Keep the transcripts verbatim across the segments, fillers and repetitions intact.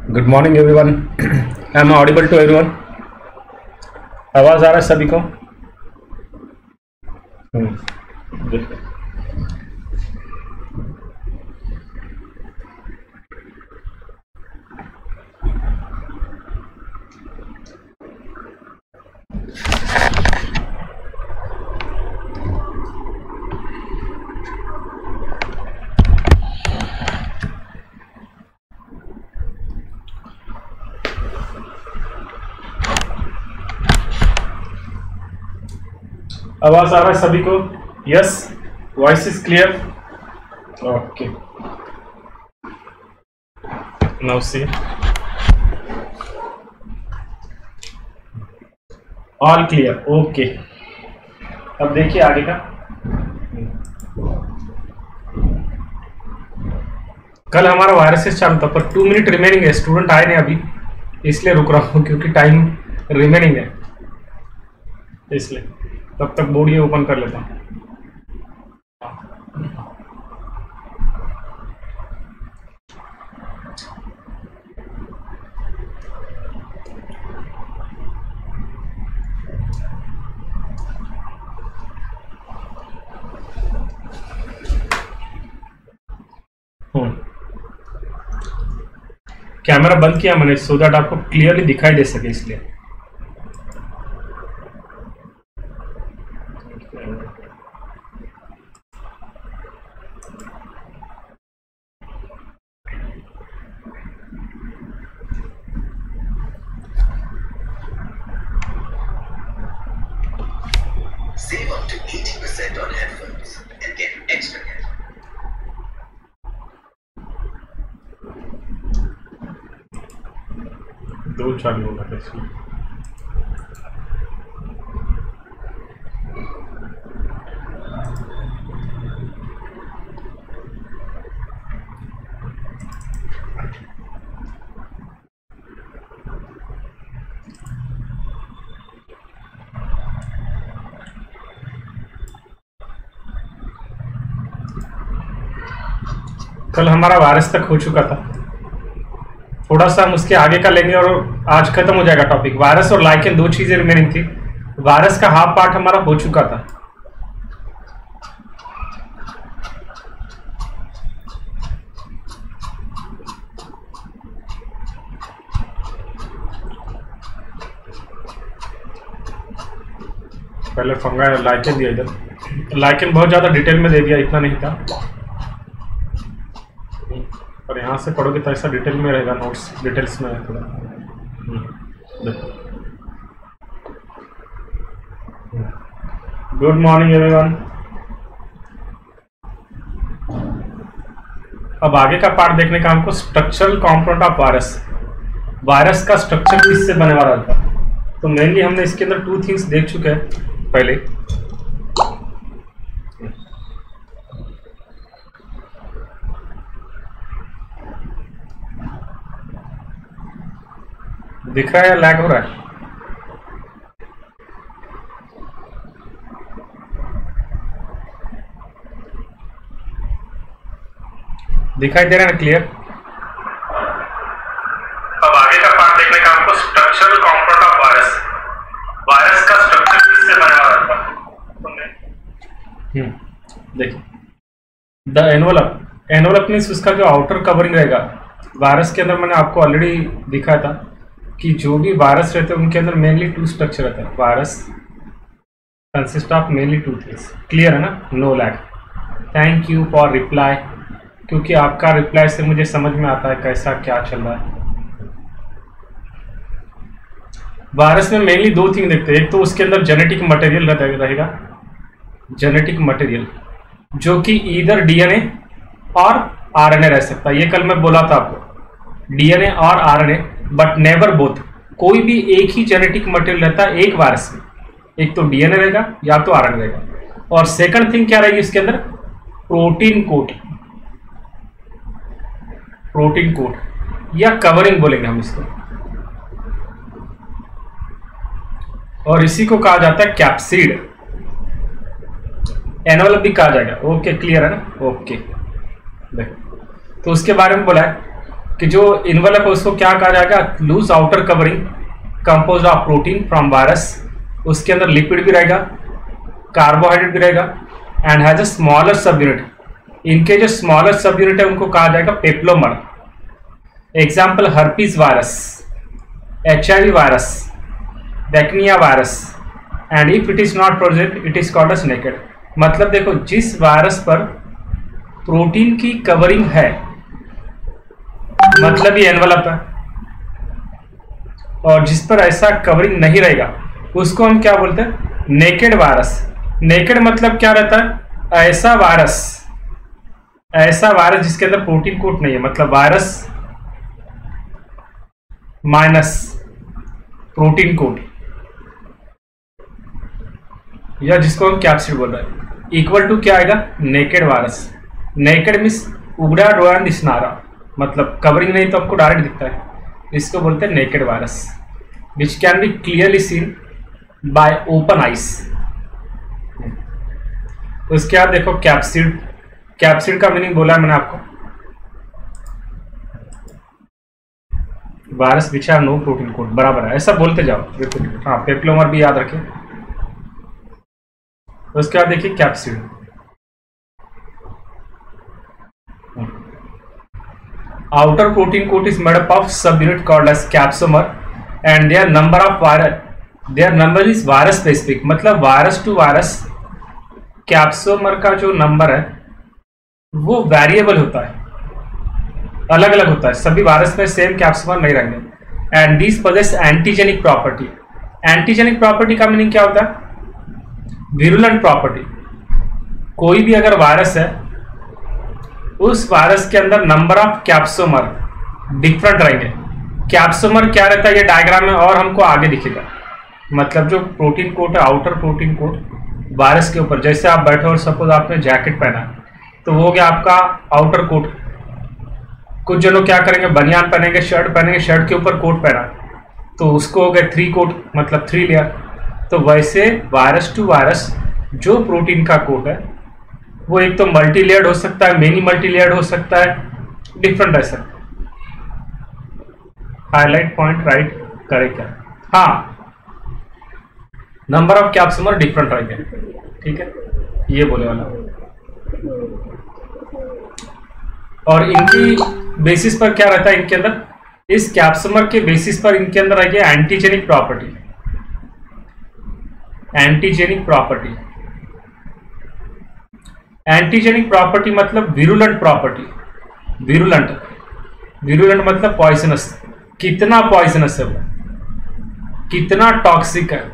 Good morning everyone. I am audible to everyone? आवाज आ रहा है सभी को? हम्म आवाज आ रहा है सभी को? Yes, voice is clear? Okay, now see all clear. Okay, अब देखिए आगे का। कल हमारा वायरस चालू था पर टू मिनट रिमेनिंग है, स्टूडेंट आए नहीं अभी, इसलिए रुक रहा हूँ क्योंकि टाइम रिमेनिंग है, इसलिए तब तक बोर्ड ये ओपन कर लेता हूँ। कैमरा बंद किया मैंने सो दैट आपको क्लियरली दिखाई दे सके, इसलिए। Save up to eighty percent on headphones and get extra headphones. दो चालू होगा था इसमें। कल हमारा वायरस तक हो चुका था, थोड़ा सा हम उसके आगे का लेंगे और आज खत्म हो जाएगा टॉपिक। वायरस और लाइकेन दो चीजें रिमेनिंग थी। वायरस का हाफ पार्ट हमारा हो चुका था। पहले फंगा लाइकेन दिया इधर, लाइकेन बहुत ज्यादा डिटेल में दे दिया, इतना नहीं था। और यहाँ से पढ़ोगे तो ऐसा डिटेल में रहेगा, नोट्स डिटेल्स में है थोड़ा। Good morning everyone. अब आगे का पार्ट देखने का हमको, structural component of virus. Virus का स्ट्रक्चर किससे बने वाला था? तो मेनली हमने इसके अंदर टू थिंग्स देख चुके हैं पहले। दिख रहा है या लैग हो रहा है? दिखाई दे रहा है ना क्लियर? अब आगे का पार्ट देखने का हमको, structural component of virus. Virus का स्ट्रक्चर किससे बना हुआ था? हम्म देखिए, द एनवलप। एनवलप मींस उसका जो आउटर कवरिंग रहेगा। वायरस के अंदर मैंने आपको ऑलरेडी दिखाया था कि जो भी वायरस रहते हैं उनके अंदर मेनली टू स्ट्रक्चर रहता है। Virus consist of mainly two things. Clear है ना? No lag. Thank you for reply, क्योंकि आपका रिप्लाई से मुझे समझ में आता है कैसा क्या चल रहा है। वायरस में मेनली दो थिंग देखते हैं। एक तो उसके अंदर जेनेटिक मटेरियल रहेगा, जेनेटिक मटेरियल जो कि ईदर डीएनए और आरएनए रह सकता है। ये कल मैं बोला था आपको, डीएनए और आरएनए, बट नेवर बोथ। कोई भी एक ही जेनेटिक मटेरियल रहता है एक वायरस में, एक तो डीएनए रहेगा या तो आरएनए रहेगा। और सेकंड थिंग क्या रहेगी इसके अंदर? प्रोटीन कोट, प्रोटीन कोट या कवरिंग बोलेंगे हम इसको। और इसी को कहा जाता है कैप्सिड, एनवलप भी कहा जाएगा। ओके, क्लियर है ना? ओके, देखो तो उसके बारे में बोला है कि जो इन्वेलप है उसको क्या कहा जाएगा, loose outer covering composed of protein from virus, उसके अंदर लिपिड भी रहेगा, कार्बोहाइड्रेट भी रहेगा, and has a smaller sub unit. इनके जो स्मॉलर सब यूनिट है उनको कहा जाएगा peplomer. Example herpes virus, H I V virus, bacteria virus, and if it is not present it is called as naked. मतलब देखो, जिस वायरस पर प्रोटीन की कवरिंग है मतलब ये एनवलप है, और जिस पर ऐसा कवरिंग नहीं रहेगा उसको हम क्या बोलते हैं, नेकेड वायरस। नेकेड मतलब क्या रहता है, ऐसा वायरस ऐसा वायरस जिसके अंदर प्रोटीन कोट नहीं है, मतलब वायरस माइनस प्रोटीन कोट, या जिसको हम कैप्सिड बोल रहे हैं, इक्वल टू क्या आएगा, नेकेड वायरस। नेकेड मीन्स उगड़ा डोया दिसनारा, मतलब कवरिंग नहीं तो आपको डायरेक्ट दिखता है, इसको बोलते हैं naked virus, which can be clearly seen by open eyes. उसके बाद देखो कैप्सिड। कैप्सिड का मीनिंग बोला है मैंने आपको, virus which have no protein coat, बराबर है, ऐसा बोलते जाओ। हाँ, पेप्लोमर भी याद रखें। उसके बाद देखिए capsid. Outer protein coat is made up of subunit called as capsomer, and their number of virus, their number is virus specific। मतलब वायरस टू वायरस कैप्सोमर का जो नंबर है वो वेरिएबल होता है, अलग अलग होता है, सभी वायरस में सेम कैप्सोमर नहीं रहेंगे। And this possess antigenic property. Antigenic property का मीनिंग क्या होता है, विरुलेंट प्रॉपर्टी। कोई भी अगर वायरस है उस वायरस के अंदर नंबर ऑफ कैप्सोमर डिफरेंट रहेंगे। कैप्सोमर क्या रहता है ये डायग्राम में और हमको आगे दिखेगा। मतलब जो प्रोटीन कोट है, आउटर प्रोटीन कोट वायरस के ऊपर, जैसे आप बैठे और सपोज आपने जैकेट पहना तो वो हो गया आपका आउटर कोट। कुछ जनों क्या करेंगे, बनियान पहनेंगे, शर्ट पहनेंगे, शर्ट के ऊपर कोट पहना तो उसको हो गया थ्री कोट, मतलब थ्री लेयर। तो वैसे वायरस टू वायरस जो प्रोटीन का कोट है वो एक तो मल्टी लेयर्ड हो सकता है, मेनी मल्टी लेयर्ड हो सकता है, डिफरेंट रह सकता है। हाईलाइट पॉइंट राइट करें क्या, हाँ, नंबर ऑफ कैप्सोमर डिफरेंट रहेंगे, ठीक है, ये बोले वाला। और इनकी बेसिस पर क्या रहता है, इनके अंदर इस कैप्सोमर के बेसिस पर इनके अंदर आएगी antigenic property. Antigenic property antigenic property मतलब विरुलेंट प्रॉपर्टी। विरुलेंट विरुलेंट मतलब पॉइजनस, कितना पॉइजनस है वो, कितना टॉक्सिक है,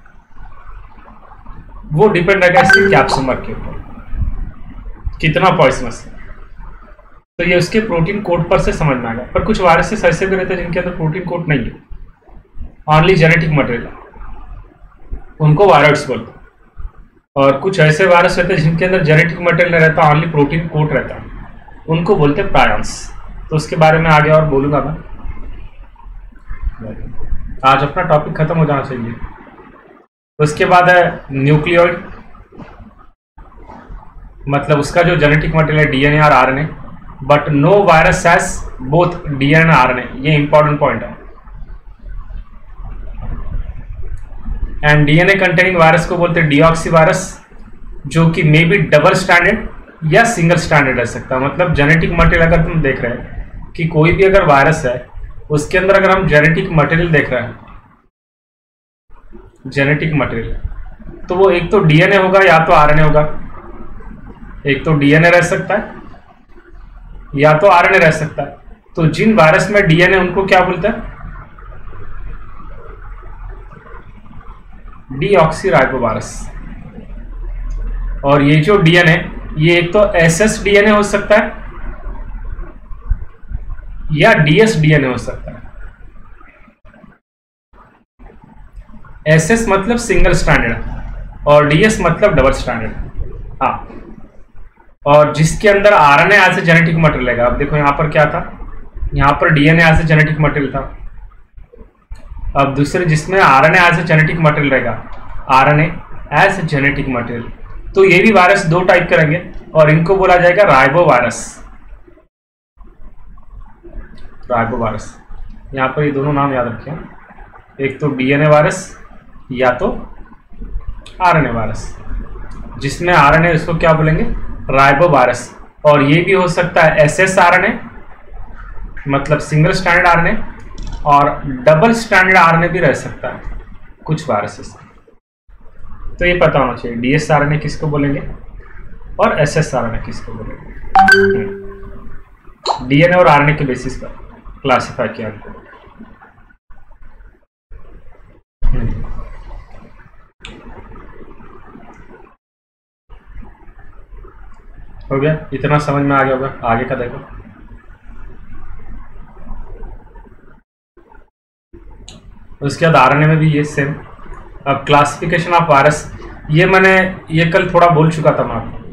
वो डिपेंड रहेगा इसके कैप्सोमर के ऊपर, कितना पॉइजनस है। तो ये उसके प्रोटीन कोड पर से समझ में आएगा। पर कुछ वायरसेस ऐसे भी रहते हैं जिनके अंदर प्रोटीन कोड नहीं है, ऑनली जेनेटिक मटेरियल, उनको वायरस बोलते हैं। और कुछ ऐसे वायरस रहते हैं जिनके अंदर जेनेटिक मटेरियल नहीं रहता, ऑनली प्रोटीन कोड रहता है, उनको बोलते हैं प्रायंस। तो उसके बारे में आगे और बोलूंगा मैं। आज अपना टॉपिक खत्म हो जाना चाहिए। उसके बाद है न्यूक्लियोइड, मतलब उसका जो जेनेटिक मटेरियल है डीएनए और RNA, but no virus has both DNA और आरएनए, ये इंपॉर्टेंट पॉइंट है। एंड डीएनए कंटेनिंग वायरस को बोलते हैं डीऑक्सी वायरस, जो कि मे बी डबल स्टैंडर्ड या सिंगल स्टैंडर्ड रह सकता है। मतलब जेनेटिक मटेरियल अगर तुम देख रहे हैं कि कोई भी अगर वायरस है उसके अंदर अगर हम जेनेटिक मटेरियल देख रहे हैं, जेनेटिक मटेरियल, तो वो एक तो डीएनए होगा या तो आरएनए होगा। एक तो डीएनए रह सकता है या तो आरएनए रह सकता है। तो जिन वायरस में डीएनए उनको क्या बोलते हैं, डीऑक्सीराइबोवायरस। और ये जो डीएनए, ये एक तो एसएस डीएनए हो सकता है या डीएस डीएनए हो सकता है। एसएस मतलब सिंगल स्टैंडर्ड और डीएस मतलब डबल स्टैंडर्ड। हाँ, और जिसके अंदर RNA as a genetic material रहेगा। अब देखो यहाँ पर क्या था, यहाँ पर DNA as a genetic material था। अब दूसरे जिसमें RNA as a genetic material रहेगा, RNA as a genetic material, तो ये भी वायरस दो टाइप करेंगे और इनको बोला जाएगा राइबो वायरस। Ribo virus. यहाँ पर ये दोनों नाम याद रखें, एक तो डीएनए वायरस या तो आरएनए वायरस। जिसमें आरएनए इसको क्या बोलेंगे, राइबो वायरस। और ये भी हो सकता है एसएस आरएनए मतलब सिंगल स्टैंडर्ड आरएनए, और डबल स्टैंडर्ड आरएनए भी रह सकता है कुछ वायरसेस। तो ये पता होना चाहिए डीएस आरएनए किसको बोलेंगे और एसएस आरएनए किसको बोलेंगे। डीएनए और आरएनए के बेसिस पर क्लासिफाई किया उनको। हो गया, इतना समझ में आ गया होगा। आगे का देखो, उसके बाद आरएनए में भी ये सेम। अब क्लासिफिकेशन ऑफ वायरस, ये मैंने ये कल थोड़ा बोल चुका था मैं आपको।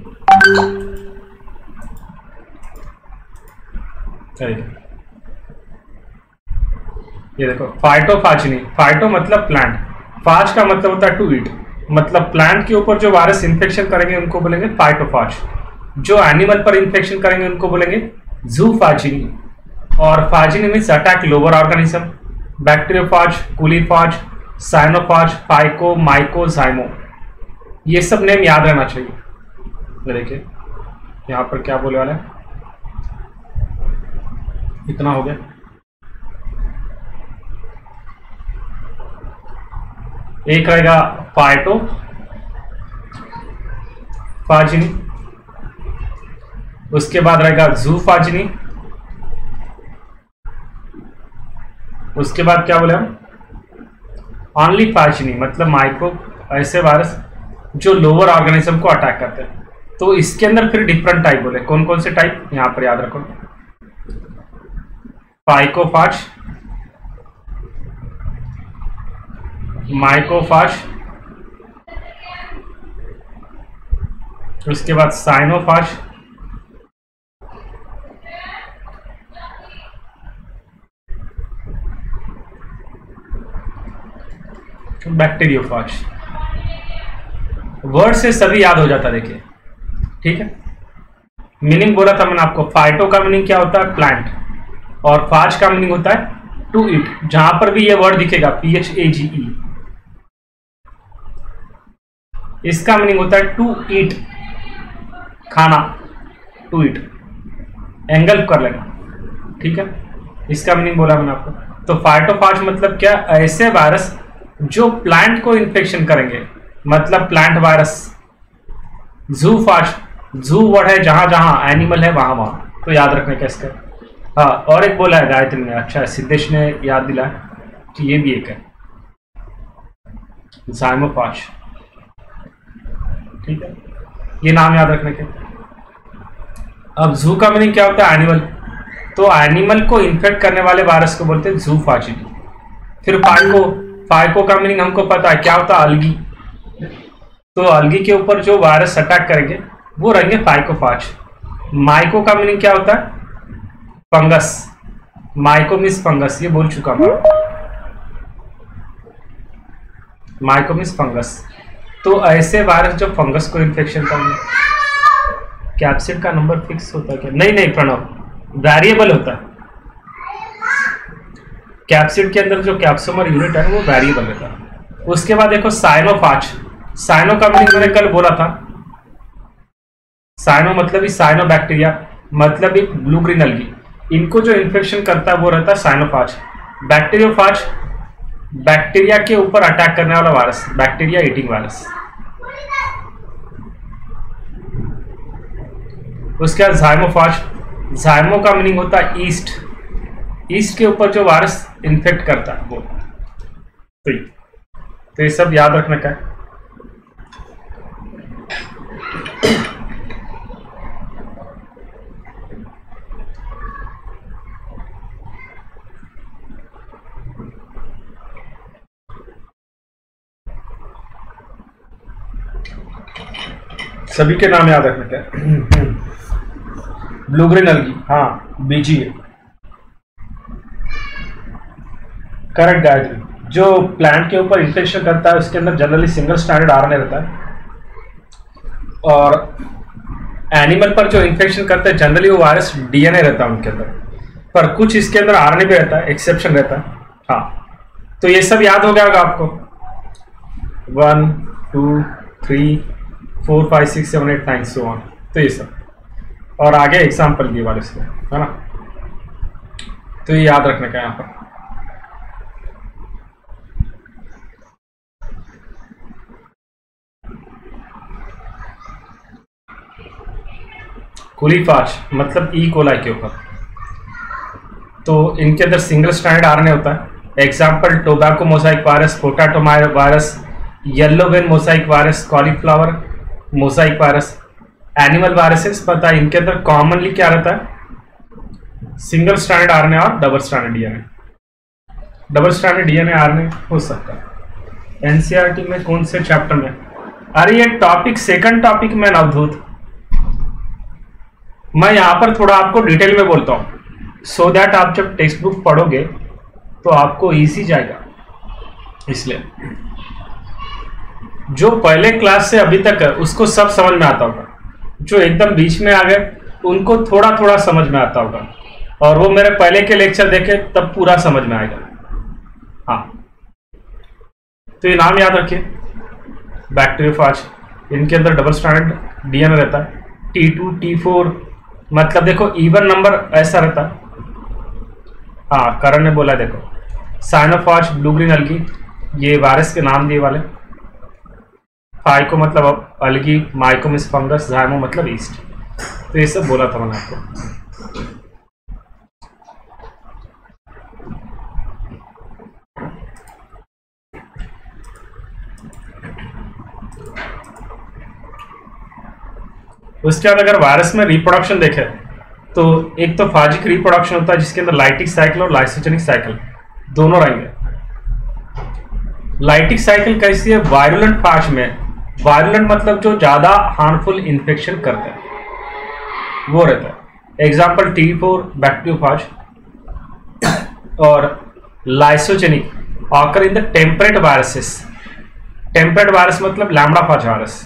ये देखो फाइटोफाजिनी, फाइटो मतलब प्लांट, फाज का मतलब होता है टू ईट, मतलब प्लांट के ऊपर जो वायरस इन्फेक्शन करेंगे उनको बोलेंगे फाइटोफाज। जो एनिमल पर इन्फेक्शन करेंगे उनको बोलेंगे जूफाजिनी। और phagineae means attack lower organism, bacteriophage, coliphage, cyanophage, phyco, myco, zymo, ये सब नेम याद रहना चाहिए। देखिए यहाँ पर क्या बोले वाला है, इतना हो गया। एक रहेगा फाइटो फाजिनी, उसके बाद रहेगा जूफाजिनी, उसके बाद क्या बोले हम, ऑनली फाजिनी मतलब माइक्रो, ऐसे वायरस जो लोअर ऑर्गेनिज्म को अटैक करते हैं। तो इसके अंदर फिर डिफरेंट टाइप बोले, कौन कौन से टाइप यहां पर याद रखो। फाइकोफाज, माइकोफाज, उसके बाद साइनोफाज, बैक्टीरियोफाज। वर्ड से सभी याद हो जाता है, देखिए ठीक है। मीनिंग बोला था मैंने आपको, फाइटो का मीनिंग क्या होता है प्लांट, और फाज का मीनिंग होता है टू ईट। जहां पर भी ये वर्ड दिखेगा पी एच ए जी ई, इसका मीनिंग होता है टू ईट, खाना, टू ईट, एंगल कर लेना, ठीक है। इसका मीनिंग बोला मैंने आपको। तो फाइटोफाज मतलब क्या, ऐसे वायरस जो प्लांट को इन्फेक्शन करेंगे, मतलब प्लांट वायरस। जूफाज, जू वर्ड है जहां जहां एनिमल है वहां वहां, तो याद रखने का इसका। हाँ, और एक बोला है गायत्री ने, अच्छा सिद्धेश ने याद दिला कि ये भी एक है जाइमोफाज, ठीक है। ये नाम याद रखने के। अब जू का मीनिंग क्या होता है, एनिमल। तो एनिमल को इन्फेक्ट करने वाले वायरस को बोलते हैं जूफाजिनी। फिर फाइको, फाइको का मीनिंग हमको पता है क्या होता है, अलगी। तो अलगी के ऊपर जो वायरस अटैक करेंगे वो रहेंगे फाइकोफाज। माइको का मीनिंग क्या होता है, फंगस। माइको मीन्स फंगस, ये बोल चुका मैं। Myco means fungus. तो ऐसे वायरस जो फंगस को इन्फेक्शन करेंगे। कैप्सिड का नंबर फिक्स होता है क्या, नहीं नहीं प्रणव, वेरिएबल होता है। कैप्सिड के अंदर जो कैप्सोमर यूनिट है वो वेरिएबल रहता है। उसके बाद देखो साइनोफाज, साइनो का मीनिंग मैंने कल बोला था। साइनो मतलब ही साइनो बैक्टीरिया, मतलब एक ब्लू ग्रीन अलगी। इनको जो इन्फेक्शन करता है वो रहता है साइनोफाज। बैक्टीरियोफाज, बैक्टीरिया के ऊपर अटैक करने वाला वायरस, बैक्टीरिया ईटिंग वायरस। उसके बाद जाइमोफाज, जाइमो का मीनिंग होता है ईस्ट। ईस्ट के ऊपर जो वायरस इन्फेक्ट करता है वो। तो, तो ये सब याद रखने का है। सभी के नाम याद रखने का। ब्लू ग्रीन अलगी, हाँ बीजी है, करेक्ट गायत्री। जो प्लांट के ऊपर इन्फेक्शन करता है उसके अंदर जनरली सिंगल स्टैंडर्ड आरएनए रहता है, और एनिमल पर जो इन्फेक्शन करता है जनरली वो वायरस डीएनए रहता है उनके अंदर। पर कुछ इसके अंदर आरएनए भी रहता है, एक्सेप्शन रहता है। हाँ, तो ये सब याद हो गया होगा आपको, one two three four five six seven eight nine so on, तो ये सब, और आगे एग्जाम्पल दिए वाले इसके, है ना। तो ये याद रखने का यहाँ पर। कोलीफाज मतलब ई कोलाई के ऊपर, तो इनके अंदर सिंगल स्ट्रैंडेड आरएनए होता है। Example tobacco mosaic virus, potato virus, yellow vein mosaic virus, cauliflower mosaic virus. Animal viruses पता है, इनके अंदर कॉमनली क्या रहता है, सिंगल स्ट्रैंडेड आरएनए और double stranded DNA. Double stranded DNA RNA हो सकता है। एनसीईआरटी में कौन से चैप्टर में, अरे ये टॉपिक सेकंड टॉपिक में नवधूत, मैं यहां पर थोड़ा आपको डिटेल में बोलता हूं सो दैट आप जब टेक्स्ट बुक पढ़ोगे तो आपको इजी जाएगा। इसलिए जो पहले क्लास से अभी तक है उसको सब समझ में आता होगा, जो एकदम बीच में आ गए उनको थोड़ा थोड़ा समझ में आता होगा, और वो मेरे पहले के लेक्चर देखे तब पूरा समझ में आएगा। हाँ, तो ये नाम याद रखिए, बैक्टीरियोफाज, इनके अंदर डबल स्ट्रैंडेड डीएनए रहता है। टी टू टी फोर मतलब देखो इवन नंबर ऐसा रहता है। हाँ, करण ने बोला देखो, साइनोफाज, ब्लू ग्रीन अलगी, ये वायरस के नाम दिए वाले। फाइको मतलब algae, myco means fungus, zymo मतलब ईस्ट। तो ये सब बोला था मैंने आपको। उसके बाद अगर वायरस में रिप्रोडक्शन देखे तो एक तो फाजिक रिप्रोडक्शन होता है जिसके अंदर लाइटिक साइकिल और लाइसोजेनिक साइकिल दोनों रहेंगे। लाइटिक साइकिल कैसी है, वायरुलेंट फाज में, वायरुलेंट मतलब जो ज्यादा हार्मफुल इन्फेक्शन करता है वो रहता है। एग्जाम्पल टी फोर बैक्टीरियोफाज, और lysogenic occur in the temperate viruses. Temperate virus मतलब लैम्ब्डाफाज वायरस।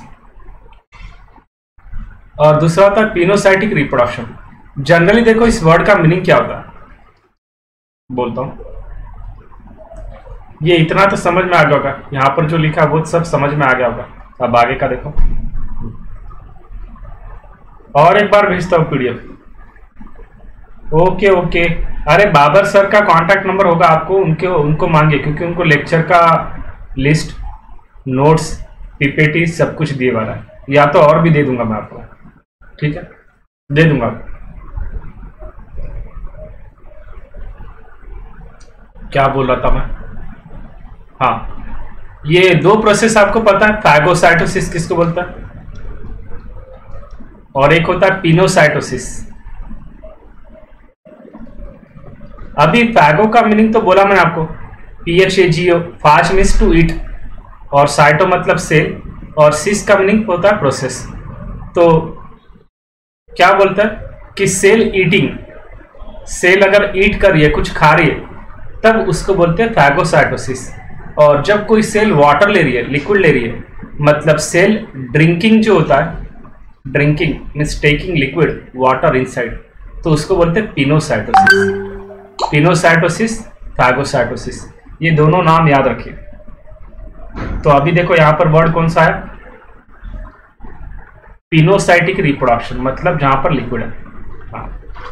और दूसरा होता है पिनोसाइटिक रिप्रोडक्शन। जनरली देखो इस वर्ड का मीनिंग क्या होता है, बोलता हूं, ये इतना तो समझ में आ गया होगा, यहां पर जो लिखा है वो सब समझ में आ गया होगा। अब आगे का देखो, और एक बार भेजता हूं पीडीएफ। ओके ओके, अरे बाबर सर का कांटेक्ट नंबर होगा आपको, उनके उनको मांगे, क्योंकि उनको लेक्चर का लिस्ट, नोट्स, पीपीटी सब कुछ दिए वाला है, या तो और भी दे दूंगा मैं आपको, ठीक है, दे दूंगा। क्या बोल रहा था मैं, हाँ, ये दो प्रोसेस आपको पता है, फैगोसाइटोसिस किसको बोलता है, और एक होता है पिनोसाइटोसिस। अभी फैगो का मीनिंग तो बोला मैंने आपको, P H A G O, phage means to eat, और साइटो मतलब सेल, और सिस का मीनिंग होता है प्रोसेस। तो क्या बोलता है कि सेल ईटिंग, सेल अगर ईट कर रही है, कुछ खा रही है, तब उसको बोलते हैं फैगोसाइटोसिस। और जब कोई सेल वाटर ले रही है, लिक्विड ले रही है, मतलब सेल ड्रिंकिंग जो होता है, drinking means taking liquid water inside, तो उसको बोलते हैं पिनोसाइटोसिस। पिनोसाइटोसिस, फैगोसाइटोसिस, ये दोनों नाम याद रखिए। तो अभी देखो यहां पर वर्ड कौन सा है, पिनोसाइटिक रिप्रोडक्शन, मतलब जहां पर लिक्विड है। हाँ,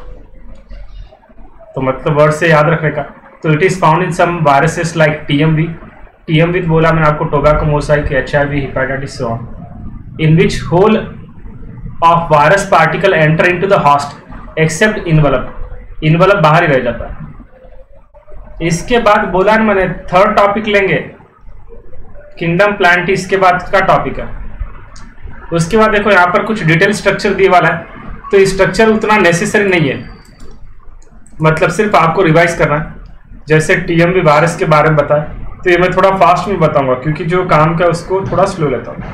तो मतलब वर्ड से याद रखने का। तो it is found in some viruses like TMV. TMV बोला मैंने आपको, tobacco mosaic, HIV, hepatitis, so on, in which whole of virus particle enter into the host except envelope. Envelope बाहर ही रह जाता है। इसके बाद बोला ना मैंने, थर्ड टॉपिक लेंगे किंगडम प्लांट, इसके बाद का टॉपिक है। उसके बाद देखो यहाँ पर कुछ डिटेल स्ट्रक्चर दिए वाला है, तो स्ट्रक्चर उतना नेसेसरी नहीं है, मतलब सिर्फ आपको रिवाइज करना है। जैसे टीएमवी वायरस के बारे में बताया, तो ये मैं थोड़ा फास्ट में बताऊंगा क्योंकि जो काम का उसको थोड़ा स्लो लेता हूँ।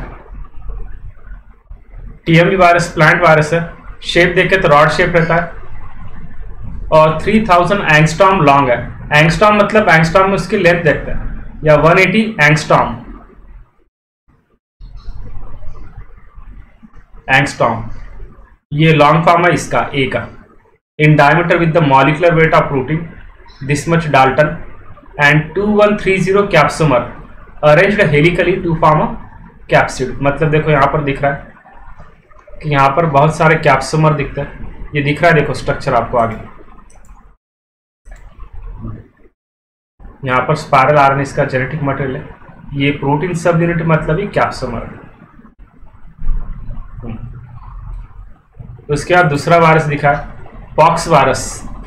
टीएमवी वायरस प्लांट वायरस है, शेप देखे तो रॉड शेप रहता है, और थ्री थाउजेंड एंगस्ट्रॉम लॉन्ग है। एंगस्ट्रॉम मतलब एंगस्ट्रॉम में उसकी लेंथ देखते हैं, या वन एटी एंगस्ट्रॉम। एंगस्ट्रॉम ये लॉन्ग फॉर्म है इसका, ए का, in diameter with the molecular weight of protein this much Dalton and two one three zero capsomer arranged helically to form a capsid। मतलब देखो यहाँ पर दिख रहा है कि यहाँ पर बहुत सारे कैप्सोमर दिखते हैं, ये दिख रहा है देखो स्ट्रक्चर आपको आगे, यहाँ पर स्पाइरल आरएनए इसका जेनेटिक मटेरियल है, ये प्रोटीन सब यूनिट मतलब ही कैप्सोमर है। उसके बाद दूसरा वायरस दिखा है pox virus.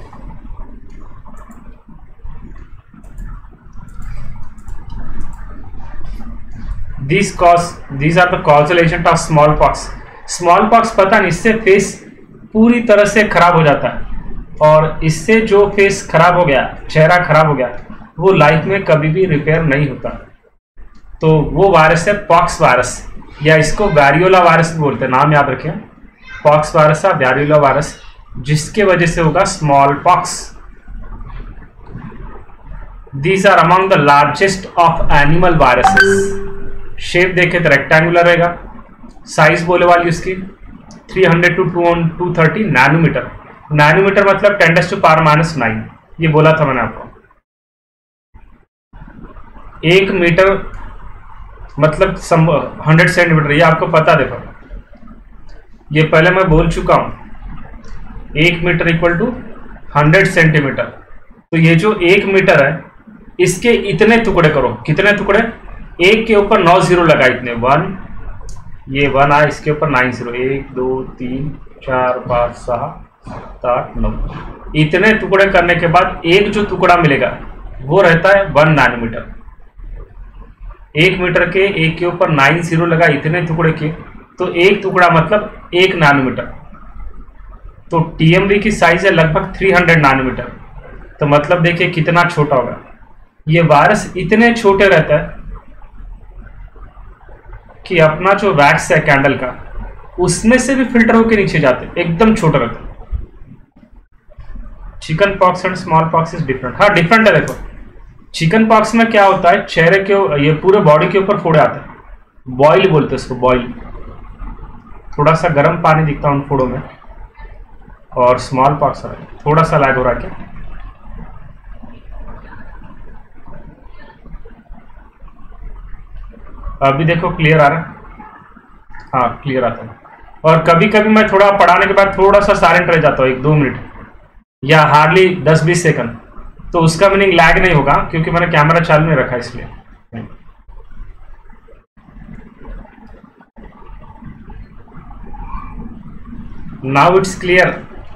These cause these are the causal agent of smallpox। Smallpox पता नहीं, इससे फेस पूरी तरह से खराब हो जाता है और इससे जो फेस खराब हो गया, चेहरा खराब हो गया, वो लाइफ में कभी भी रिपेयर नहीं होता। तो वो वायरस है पॉक्स वायरस, या इसको वैरियोला वायरस भी बोलते हैं, नाम याद रखें, पॉक्स वायरस है वैरियोला वायरस, जिसके वजह से होगा smallpox. These are among the largest of animal viruses. Shape देखे तो रेक्टेंगुलर रहेगा, साइज बोले वाली उसकी three hundred to two thirty nanometer. Nanometer मतलब ten to power minus nine, ये बोला था मैंने आपको। एक मीटर मतलब हंड्रेड सेंटीमीटर, ये आपको पता, देखो ये पहले मैं बोल चुका हूं, एक meter equal to hundred centimeter. तो ये जो एक मीटर है इसके इतने टुकड़े करो, कितने टुकड़े, एक के ऊपर नौ जीरो लगा, इतने वन, ये वन आया, इसके ऊपर नाइन जीरो, एक दो तीन चार पाँच सात सात आठ नौ, इतने टुकड़े करने के बाद एक जो टुकड़ा मिलेगा वो रहता है वन नैनोमीटर। एक मीटर के एक के ऊपर नाइन जीरो लगा, इतने टुकड़े के, तो एक टुकड़ा मतलब एक नैनोमीटर। तो टीएमवी की साइज है लगभग थ्री हंड्रेड नैनोमीटर। तो मतलब देखिए कितना छोटा होगा। ये वायरस इतने छोटे रहता है कि अपना जो वैक्स है कैंडल का, उसमें से भी फिल्टर होकर नीचे जाते, एकदम छोटा रहता है। Chickenpox and smallpox is different. हाँ डिफरेंट है, देखो चिकन पॉक्स में क्या होता है, चेहरे के, ये पूरे बॉडी के ऊपर फोड़े आते हैं, बॉइल बोलते हैं उसको, बॉइल, थोड़ा सा गर्म पानी दिखता है उन फोड़ों में। और स्मॉल पॉक्स है, थोड़ा सा लैग हो रहा है क्या, अभी देखो क्लियर आ रहा है, हाँ क्लियर आता है। और कभी कभी मैं थोड़ा पढ़ाने के बाद थोड़ा सा साइलेंट रह जाता हूँ, एक दो मिनट या हार्डली दस बीस सेकंड, तो उसका मीनिंग लैग नहीं होगा क्योंकि मैंने कैमरा चालू नहीं रखा इसलिए। Now it's clear.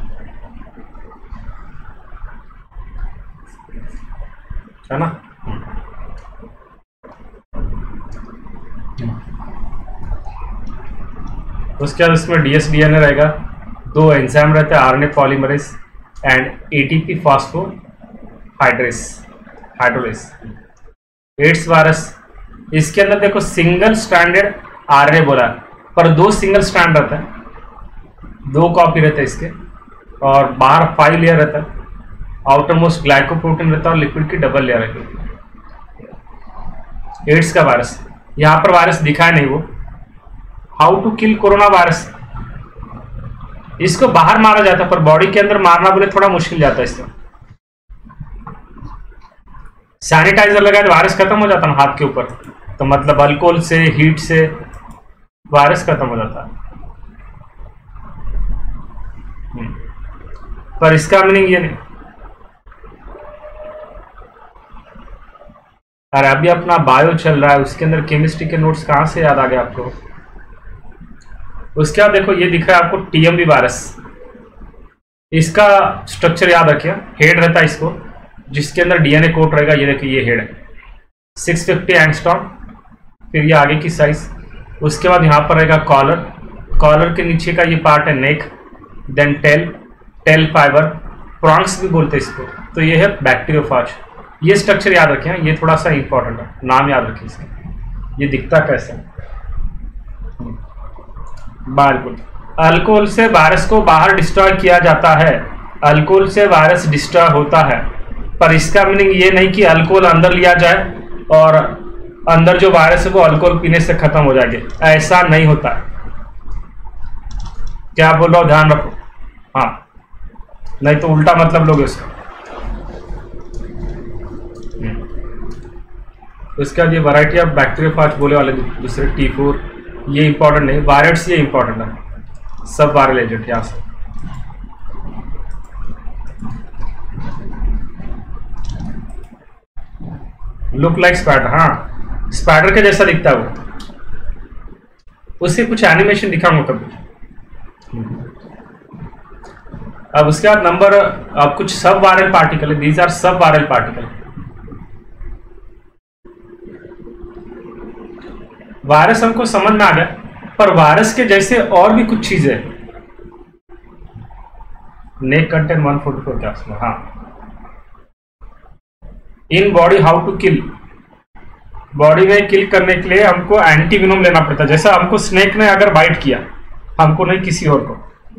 है ना, उसके बाद इसमें डीएसडीएनए रहेगा, दो एंजाइम रहते हैं, RNA polymerase and ATP phosphohydrase hydrolase. AIDS virus, इसके अंदर देखो सिंगल स्ट्रैंडेड आरएनए बोला, पर दो सिंगल स्ट्रैंड रहता है, दो कॉपी रहता है इसके, और बाहर फाइव लेयर रहता है, आउटर मोस्ट ग्लाइकोप्रोटीन रहता है और लिपिड की डबल लेयर रहती है। एड्स का वायरस, यहाँ पर वायरस दिखा नहीं वो। How to kill corona virus, इसको बाहर मारा जाता है पर बॉडी के अंदर मारना बोले थोड़ा मुश्किल जाता है इसको। सैनिटाइजर लगाए तो वायरस खत्म हो जाता है हाथ के ऊपर, तो मतलब अल्कोहल से, हीट से वायरस खत्म हो जाता है। पर इसका मीनिंग ये नहीं। अरे अभी अपना बायो चल रहा है, उसके अंदर केमिस्ट्री के नोट्स कहाँ से याद आ गया आपको। उसके बाद देखो ये दिख रहा है आपको टीएमवी वायरस, इसका स्ट्रक्चर याद रखिए, हेड रहता है इसको, जिसके अंदर डीएनए कोट रहेगा, ये देखिए ये हेड है सिक्स फिफ्टी एंगस्ट्रॉम, फिर ये आगे की साइज। उसके बाद यहाँ पर रहेगा कॉलर, कॉलर के नीचे का ये पार्ट है neck, then tail, tail fiber, prongs भी बोलते हैं इसको। तो ये है बैक्टीरियोफाज। ये स्ट्रक्चर याद रखें, ये थोड़ा सा इंपॉर्टेंट है, नाम याद रखें इसका। ये दिखता कैसे, बिल्कुल अल्कोहल से वायरस को बाहर डिस्ट्रॉय किया जाता है, अल्कोहल से वायरस डिस्ट्रॉय होता है, पर इसका मीनिंग ये नहीं कि अल्कोहल अंदर लिया जाए और अंदर जो वायरस है वो अल्कोहल पीने से खत्म हो जाएंगे, ऐसा नहीं होता है। क्या बोल रहा हूं, ध्यान रखो। हाँ नहीं तो उल्टा मतलब लोगे उसका। उसके बाद ये वैरायटी ऑफ बैक्टीरियोफाज बोले वाले दूसरे टी फोर, ये इंपॉर्टेंट नहीं, वायरस ये इंपॉर्टेंट है, सब वायरल एजेंट यहाँ से। लुक लाइक स्पाइडर, हाँ स्पाइडर के जैसा दिखता है वो, उसके कुछ एनिमेशन दिखाऊंगा कभी। अब उसके बाद नंबर, अब कुछ सब वायरल पार्टिकल है, दीज आर सब वायरल पार्टिकल। वायरस हमको समझ में आ गया, पर वायरस के जैसे और भी कुछ चीजें हैं। Neck content one forty four क्या उसमें, हाँ in body how to kill, body में किल करने के लिए हमको एंटीविनोम लेना पड़ता है। जैसा हमको स्नेक ने अगर बाइट किया, हमको नहीं किसी और को,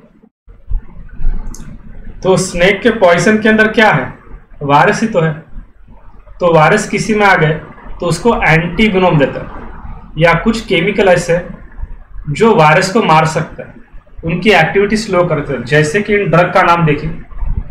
तो स्नेक के पॉइजन के अंदर क्या है, वायरस ही तो है। तो वायरस किसी में आ गए तो उसको एंटीविनोम देता है, या कुछ केमिकल ऐसे जो वायरस को मार सकता है, उनकी एक्टिविटी स्लो करते हैं। जैसे कि इन ड्रग का नाम देखिए,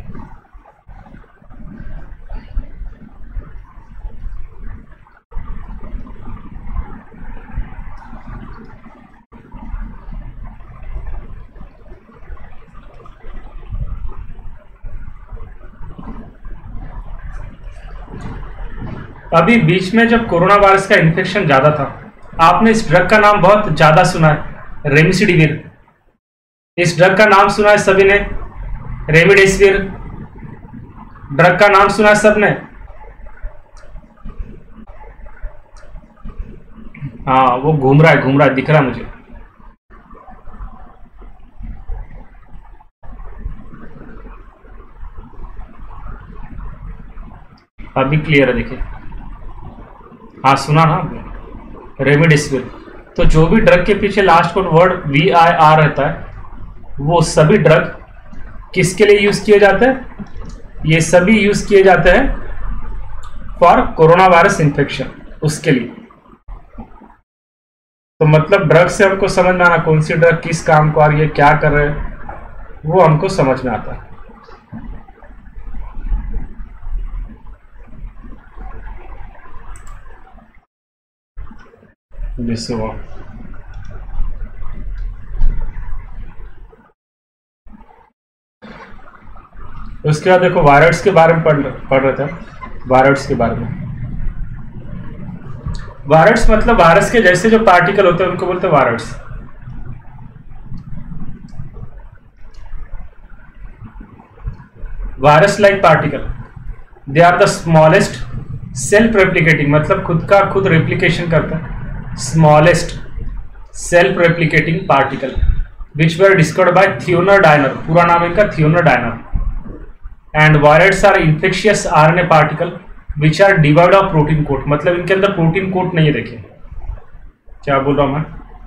अभी बीच में जब कोरोना वायरस का इन्फेक्शन ज्यादा था, आपने इस ड्रग का नाम बहुत ज्यादा सुना है, रेमडेसिविर। इस ड्रग का नाम सुना है सभी ने, रेमडेसिविर ड्रग का नाम सुना है सबने। हाँ वो घूम रहा है, घूम रहा है, दिख रहा है मुझे। अभी क्लियर है, देखिए, हाँ सुना ना रेमडेसिविर। तो जो भी ड्रग के पीछे लास्ट को वर्ड वी आई आर रहता है, वो सभी ड्रग किसके लिए यूज किए जाते हैं, ये सभी यूज किए जाते हैं फॉर कोरोना वायरस इन्फेक्शन, उसके लिए। तो मतलब ड्रग से हमको समझ में आना कौन सी ड्रग किस काम को आ रही है, क्या कर रहे हैं, वो हमको समझ में आता है। जैसे वो उसके बाद देखो वायरस के बारे में पढ़ पढ़ रहे थे, वायरस के बारे में। वायरस मतलब वायरस के जैसे जो पार्टिकल होते हैं उनको बोलते हैं virus. Virus like particle, they are the smallest self replicating, मतलब खुद का खुद रेप्लिकेशन करता है, smallest self replicating particle which were discovered by Theodor Diener, पूरा नाम इनका Theodor Diener. And virus are infectious RNA particle which are devoid of protein coat, मतलब इनके अंदर प्रोटीन कोट नहीं है। देखिए क्या बोल रहा हूं मैं,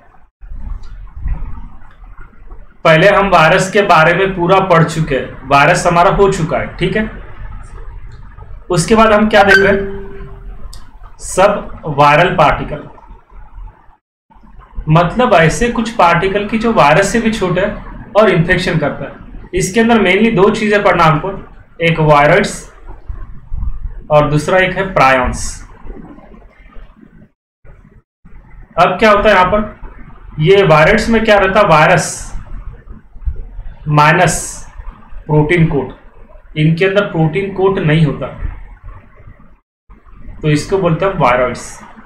पहले हम वायरस के बारे में पूरा पढ़ चुके हैं, वायरस हमारा हो चुका है, ठीक है। उसके बाद हम क्या देख रहे हैं, सब वायरल पार्टिकल, मतलब ऐसे कुछ पार्टिकल की जो वायरस से भी छोटे है और इन्फेक्शन करता है। इसके अंदर मेनली दो चीजें पढ़ना हमको, एक वायरस और दूसरा एक है प्रायॉन्स। अब क्या होता है यहां पर, ये वायरस में क्या रहता है, वायरस माइनस प्रोटीन कोट, इनके अंदर प्रोटीन कोट नहीं होता, तो इसको बोलते हैं वायरस।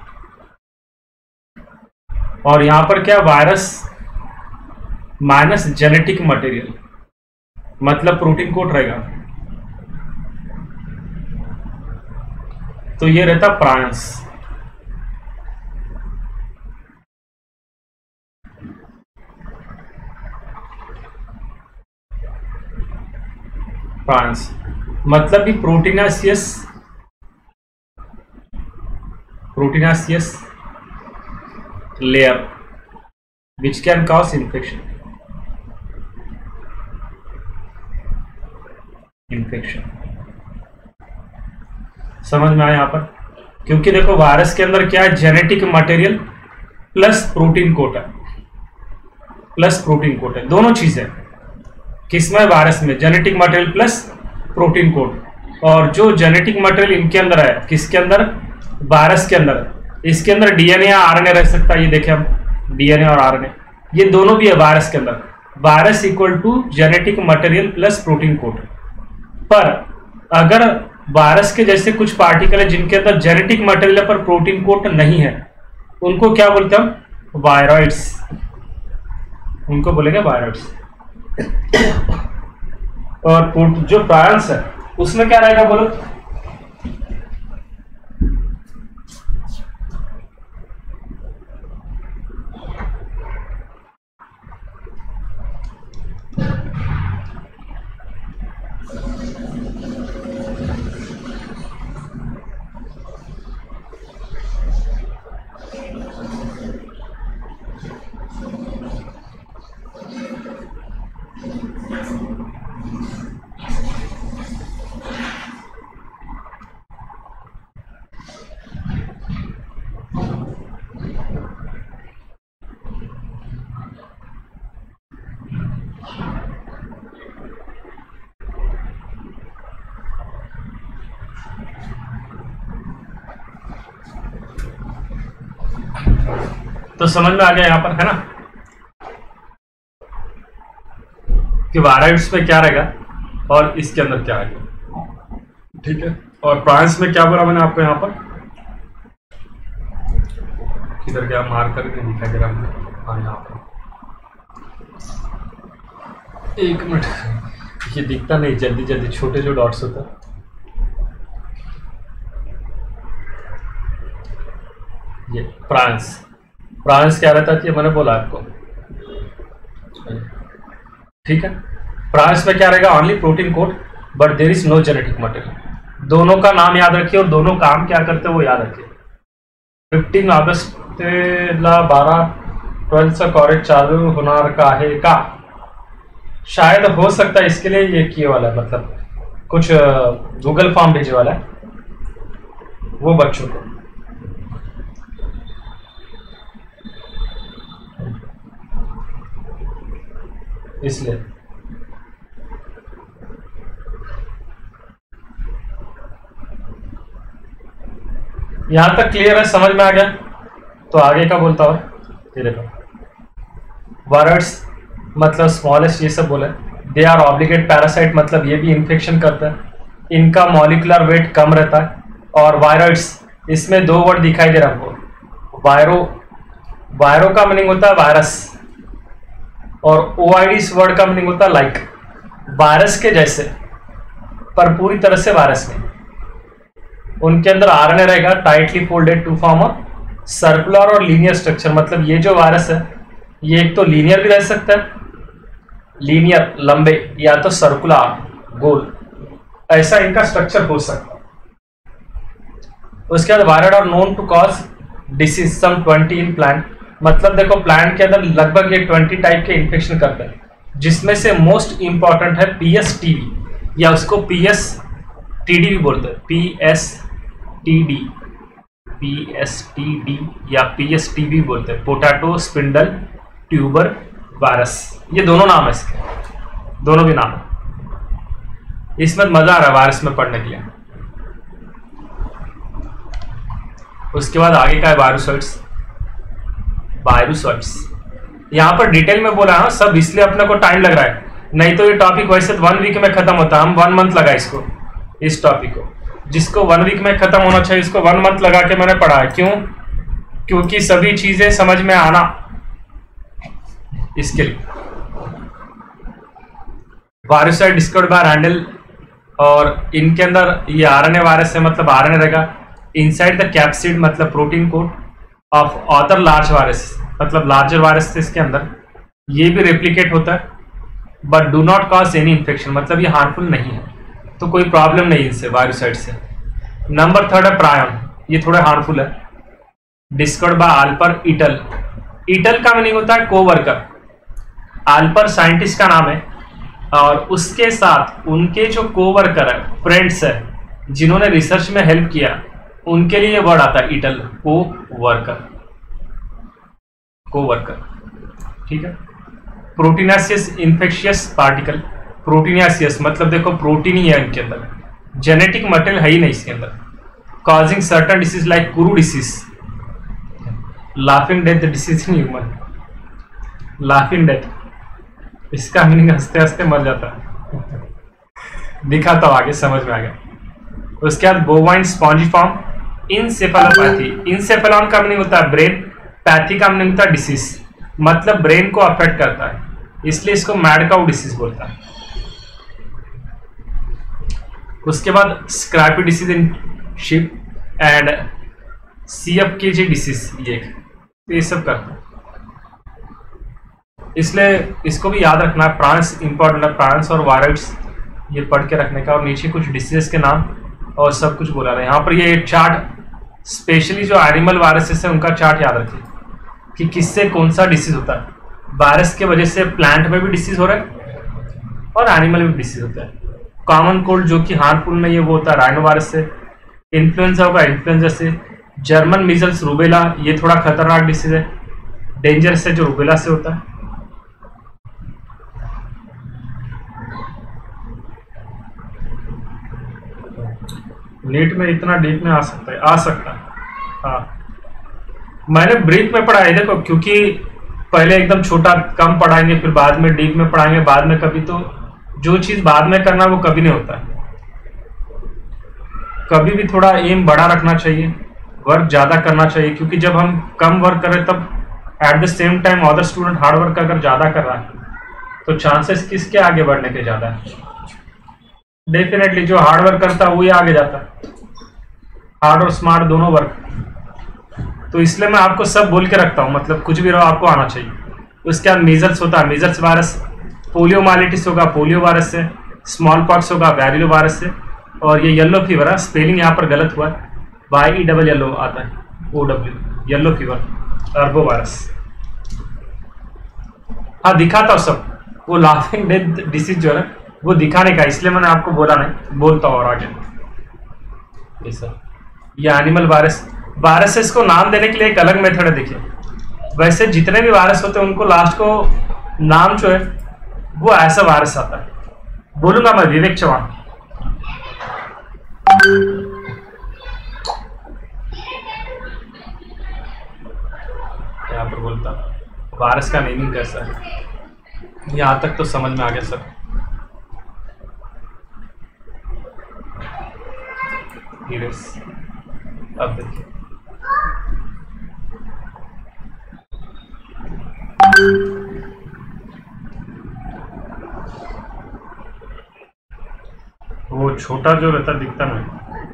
और यहां पर क्या, वायरस माइनस जेनेटिक मटेरियल, मतलब प्रोटीन कोट रहेगा, तो ये रहता प्रायंस। प्रायंस मतलब भी प्रोटीनासियस, प्रोटीनासियस layer which can cause infection, infection समझ में आया यहां पर, क्योंकि देखो वायरस के अंदर क्या है, genetic material plus protein coat है, प्लस प्रोटीन कोट है, दोनों चीजें। किसमें? वायरस में। Genetic material plus protein coat. और जो जेनेटिक मटेरियल इनके अंदर है, किसके अंदर? वायरस के अंदर। इसके अंदर डीएनए या आरएनए रह सकता है, ये देखें हम, डीएनए और आरएनए ये दोनों भी है वायरस के अंदर। Virus equal to genetic material plus protein coat. पर अगर वायरस के जैसे कुछ पार्टिकल है जिनके अंदर जेनेटिक मटेरियल है पर प्रोटीन कोड नहीं है, उनको क्या बोलते हैं हम? वायरॉइड्स। उनको बोलेंगे वायरॉइड्स। और जो प्रायंस है उसमें क्या रहेगा बोलो? तो समझ में आ गया यहाँ पर, है ना, कि वायरॉइड्स में क्या रहेगा और इसके अंदर क्या रहेगा। ठीक है। और प्रायंस में क्या बोला मैंने आपको यहाँ पर? किधर क्या मार करके दिखा दे रहा हूँ? हाँ, यहाँ पर। एक मिनट, ये दिखता नहीं जल्दी जल्दी, छोटे जो डॉट्स होता है। ये प्रायंस। प्रायंस क्या रहता है? ये मैंने बोला आपको। ठीक है। प्रायंस में क्या रहेगा? Only protein coat but there is no genetic material. दोनों का नाम याद रखिए और दोनों काम क्या करते हैं वो याद रखिए। फिफ्टीन अगस्त ला बारह ट्वेल्थ से कॉलेज चालू होनार का है का शायद हो सकता है, इसके लिए ये किए वाला है, मतलब कुछ गूगल फॉर्म भेजे वाला है वो बच्चों को। इसलिए यहां तक क्लियर है, समझ में आ गया? तो आगे का बोलता हूं। ये देखो, वायरस मतलब स्मॉलेस्ट, ये सब बोले। दे आर ऑब्लिगेट पैरासाइट, मतलब ये भी इन्फेक्शन करता है। इनका मॉलिकुलर वेट कम रहता है। और वायरॉइड्स, इसमें दो वर्ड दिखाई दे रहा है हमको। वायरो, वायरो का मीनिंग होता है वायरस और ओआईडीस वर्ड का मीनिंग होता है लाइक, वायरस के जैसे, पर पूरी तरह से वायरस नहीं। उनके अंदर आरएनए रहेगा tightly folded to form a circular और लीनियर स्ट्रक्चर। मतलब ये जो वायरस है ये एक तो लीनियर भी रह सकता है, लीनियर लंबे, या तो सर्कुलर गोल, ऐसा इनका स्ट्रक्चर हो सकता है। उसके बाद virus are known to cause disease some twenty in plant. मतलब देखो, प्लांट के अंदर लगभग ये ट्वेंटी टाइप के इन्फेक्शन करते हैं, जिसमें से मोस्ट इंपॉर्टेंट है पीएसटीवी, या उसको पीएसटीडी भी बोलते हैं। पीएसटीडी, पीएसटीडी या पीएसटीवी बोलते हैं, पोटैटो स्पिंडल ट्यूबर वायरस। ये दोनों नाम है इसके, दोनों भी नाम है। इसमें मजा आ रहा है वायरस में पढ़ने के लिए। उसके बाद आगे का है वायरोसॉइड्स। वायरोसॉइड्स यहाँ पर डिटेल में बोला है सब, इसलिए अपने को टाइम लग रहा है, नहीं तो ये टॉपिक वैसे वन वीक में खत्म होता है। हम वन मंथ लगा इसको, इस टॉपिक को, जिसको वन वीक में खत्म होना चाहिए इसको वन मंथ लगा के मैंने पढ़ा है। क्यों? क्योंकि सभी चीजें समझ में आना, इसके लिए। वायरोसॉइड डिस्कवर्ड बाय रैंडल, और इनके अंदर ये आरएनए वायरस है, मतलब आरएनए रहेगा इनसाइड द कैप्सिड, मतलब protein coat of other large virus, मतलब लार्जर वायरस थे इसके अंदर। ये भी रेप्लिकेट होता है but do not cause any infection, मतलब ये हार्मफुल नहीं है, तो कोई प्रॉब्लम नहीं इनसे, वायरोसाइड से। नंबर थर्ड है प्रायन, ये थोड़े हार्मफुल है। डिस्कवर्ड बाय आल्पर इटल। इटल का मीनिंग होता है कोवर्कर। आल्पर साइंटिस्ट का नाम है, और उसके साथ उनके जो कोवर्कर है, फ्रेंड्स है, जिन्होंने रिसर्च में हेल्प किया, उनके लिए वर्ड आता है इटल, को वर्कर, को वर्कर। ठीक है। प्रोटीनासियस इन्फेक्शियस पार्टिकल, प्रोटीनियासियस मतलब देखो प्रोटीन ही है इनके अंदर, जेनेटिक मटेरियल है ही नहीं इसके अंदर। Causing certain disease like kuru disease, laughing death disease in human, laughing death, इसका मीनिंग हंसते हंसते मर जाता है। दिखाता हूं आगे, समझ में आ गया। उसके बाद बोवाइन स्पॉन्जिफॉर्म इंसेफेलोपैथी, इंसेफेलॉन का मीनिंग होता है ब्रेन, पैथी का मीनिंग होता है डिसीज, मतलब ब्रेन को अफेक्ट करता है, इसलिए इसको मैड काउ डिसीज बोलता है। उसके बाद scrapie disease in sheep and C F K G disease, ये ये सब करता है, इसलिए इसको भी याद रखना है। प्रांस इंपॉर्टेंट है, प्रांस और वायरस ये पढ़ के रखने का, और नीचे कुछ डिसीजेस के नाम और सब कुछ बोला रहा है। यहाँ पर ये चार्ट स्पेशली जो एनिमल वायरसेस है उनका चार्ट याद रखिए कि किससे कौन सा डिसीज होता है। वायरस के वजह से प्लांट में भी डिसीज हो रहा है और एनिमल में भी डिसीज होता है। कॉमन कोल्ड जो कि हार्मफुल नहीं है वो होता है राइनो वायरस से, इन्फ्लुएंजा होगा इन्फ्लुएंजा से, जर्मन मीजल्स रूबेला ये थोड़ा खतरनाक डिसीज है, डेंजरस है जो रूबेला से होता है। नीट में इतना डीप में आ सकता है, आ सकता है हाँ। मैंने ब्रीफ में पढ़ा है देखो, क्योंकि पहले एकदम छोटा कम पढ़ाएंगे फिर बाद में डीप में पढ़ाएंगे, बाद में कभी, तो जो चीज बाद में करना वो कभी नहीं होता है। कभी भी थोड़ा एम बड़ा रखना चाहिए, वर्क ज्यादा करना चाहिए, क्योंकि जब हम कम वर्क करें तब at the same time other student hard work अगर ज्यादा कर रहा है तो चांसेस किसके आगे बढ़ने के ज्यादा है? डेफिनेटली जो हार्ड वर्क करता है वही आगे जाता है, हार्ड और स्मार्ट दोनों वर्क। तो इसलिए मैं आपको सब बोल के रखता हूँ, मतलब कुछ भी रहो आपको आना चाहिए। उसके बाद मीजल्स होता है, मीजल्स वायरस, पोलियोमाइलिटिस होगा पोलियो वायरस से, स्मॉल पॉक्स होगा वैरिलो वायरस से, और ये येलो फीवर है, स्पेलिंग यहाँ पर गलत हुआ है, वाई ई डबल येलो आता है, O W, yellow fever, arbovirus. हाँ दिखाता हूँ सब, वो लाफिंग डेथ डिसीज जो है वो दिखाने का, इसलिए मैंने आपको बोला नहीं, बोलता हूँ और आगे। ये सर ये एनिमल वायरस, वायरसेस को नाम देने के लिए एक अलग मेथड है। देखिए वैसे जितने भी वायरस होते हैं उनको लास्ट को नाम जो है वो ऐसा वायरस आता है। बोलूंगा मैं विवेक चौहान, यहाँ पर बोलता वायरस का नेमिंग कैसा है, यहाँ तक तो समझ में आ गया सर। अब देखिए वो छोटा जो रहता दिखता नहीं,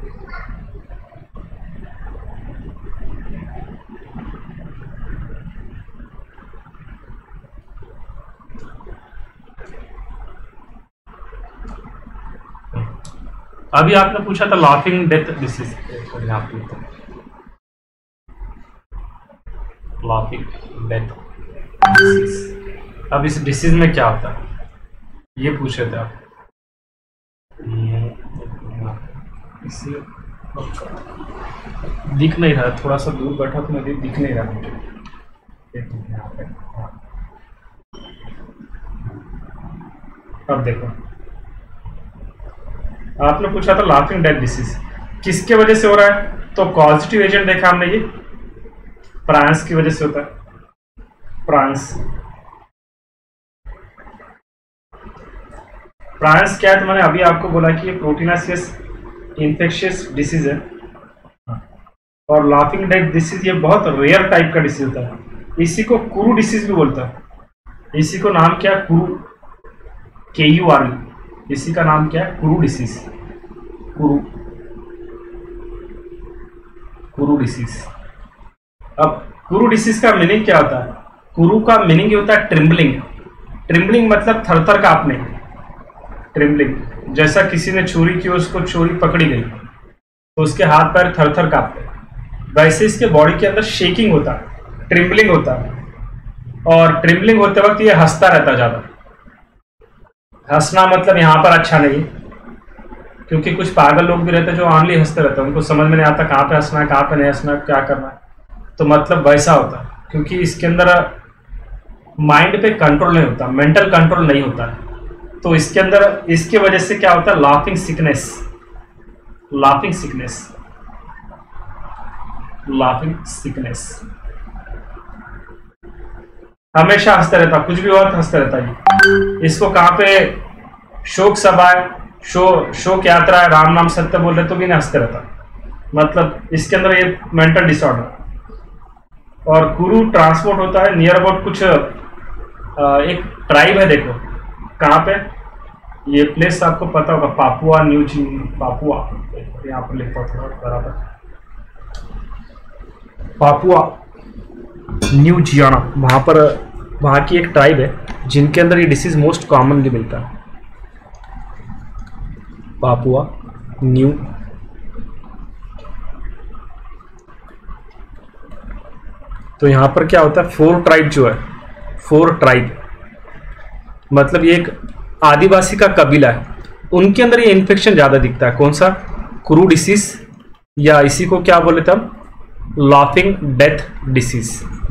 अभी आपने पूछा था laughing death disease, laughing death disease. अब इस डिसीज में क्या होता है ये पूछे थे आप, इससे दिख नहीं रहा, थोड़ा सा दूर बैठा तो मैं दिख नहीं रहा मुझे। अब देखो आपने पूछा था लाफिंग डेथ डिसीज किसके वजह से हो रहा है, तो पॉजिटिव एजेंट देखा हमने, ये प्रांस की वजह से होता है। प्रांस प्रांस क्या है, तो मैंने अभी आपको बोला कि ये प्रोटीनासियस इन्फेक्शियस डिसीज है, और लाफिंग डेथ डिसीज ये बहुत रेयर टाइप का डिसीज होता है। इसी को कुरू डिसीज भी बोलता है। इसी को नाम क्या है, कुरू, के यू आर यू, इसी का नाम क्या है, kuru disease, kuru kuru disease. अब कुरू डिसीज का मीनिंग क्या होता है, कुरू का मीनिंग ये होता है ट्रिम्बलिंग। ट्रिम्बलिंग मतलब थरथर कांपने, ट्रिम्बलिंग जैसा किसी ने चोरी की, उसको चोरी पकड़ी गई तो उसके हाथ पैर थरथर कांपते, वैसे इसके बॉडी के अंदर शेकिंग होता है, ट्रिम्बलिंग होता है। और ट्रिम्बलिंग होते वक्त ये हंसता रहता ज्यादा। हंसना मतलब यहाँ पर अच्छा नहीं, क्योंकि कुछ पागल लोग भी रहते हैं जो ऑनली हंसते रहते हैं, उनको समझ में नहीं आता कहाँ पे हंसना है कहाँ पे नहीं हंसना है, क्या करना है। तो मतलब वैसा होता है, क्योंकि इसके अंदर माइंड पे कंट्रोल नहीं होता, मेंटल कंट्रोल नहीं होता है। तो इसके अंदर इसके वजह से क्या होता है, laughing sickness, laughing sickness, laughing sickness, हमेशा हंसता रहता, कुछ भी हुआ तो हंसता रहता है। इसको कहाँ पे शोक सभा है, शो शोक यात्रा है, राम नाम सत्य बोल रहे तो भी नहीं हंसते रहता, मतलब इसके अंदर ये मेंटल डिसऑर्डर। और गुरु ट्रांसपोर्ट होता है नियर अबाउट कुछ एक ट्राइब है, देखो कहाँ पे, ये प्लेस आपको पता होगा, पापुआ न्यू जी, पापुआ, यहाँ पर लिखता हूँ थोड़ा बराबर, पापुआ न्यू जियाना, वहाँ पर वहाँ की एक ट्राइब है जिनके अंदर ये डिसीज मोस्ट कॉमनली मिलता है, पापुआ न्यू। तो यहाँ पर क्या होता है, फोर ट्राइब जो है, फोर ट्राइब मतलब ये एक आदिवासी का कबीला है, उनके अंदर ये इन्फेक्शन ज़्यादा दिखता है। कौन सा, कुरू डिसीज, या इसी को क्या बोले थे हम, लाफिंग डेथ डिसीज,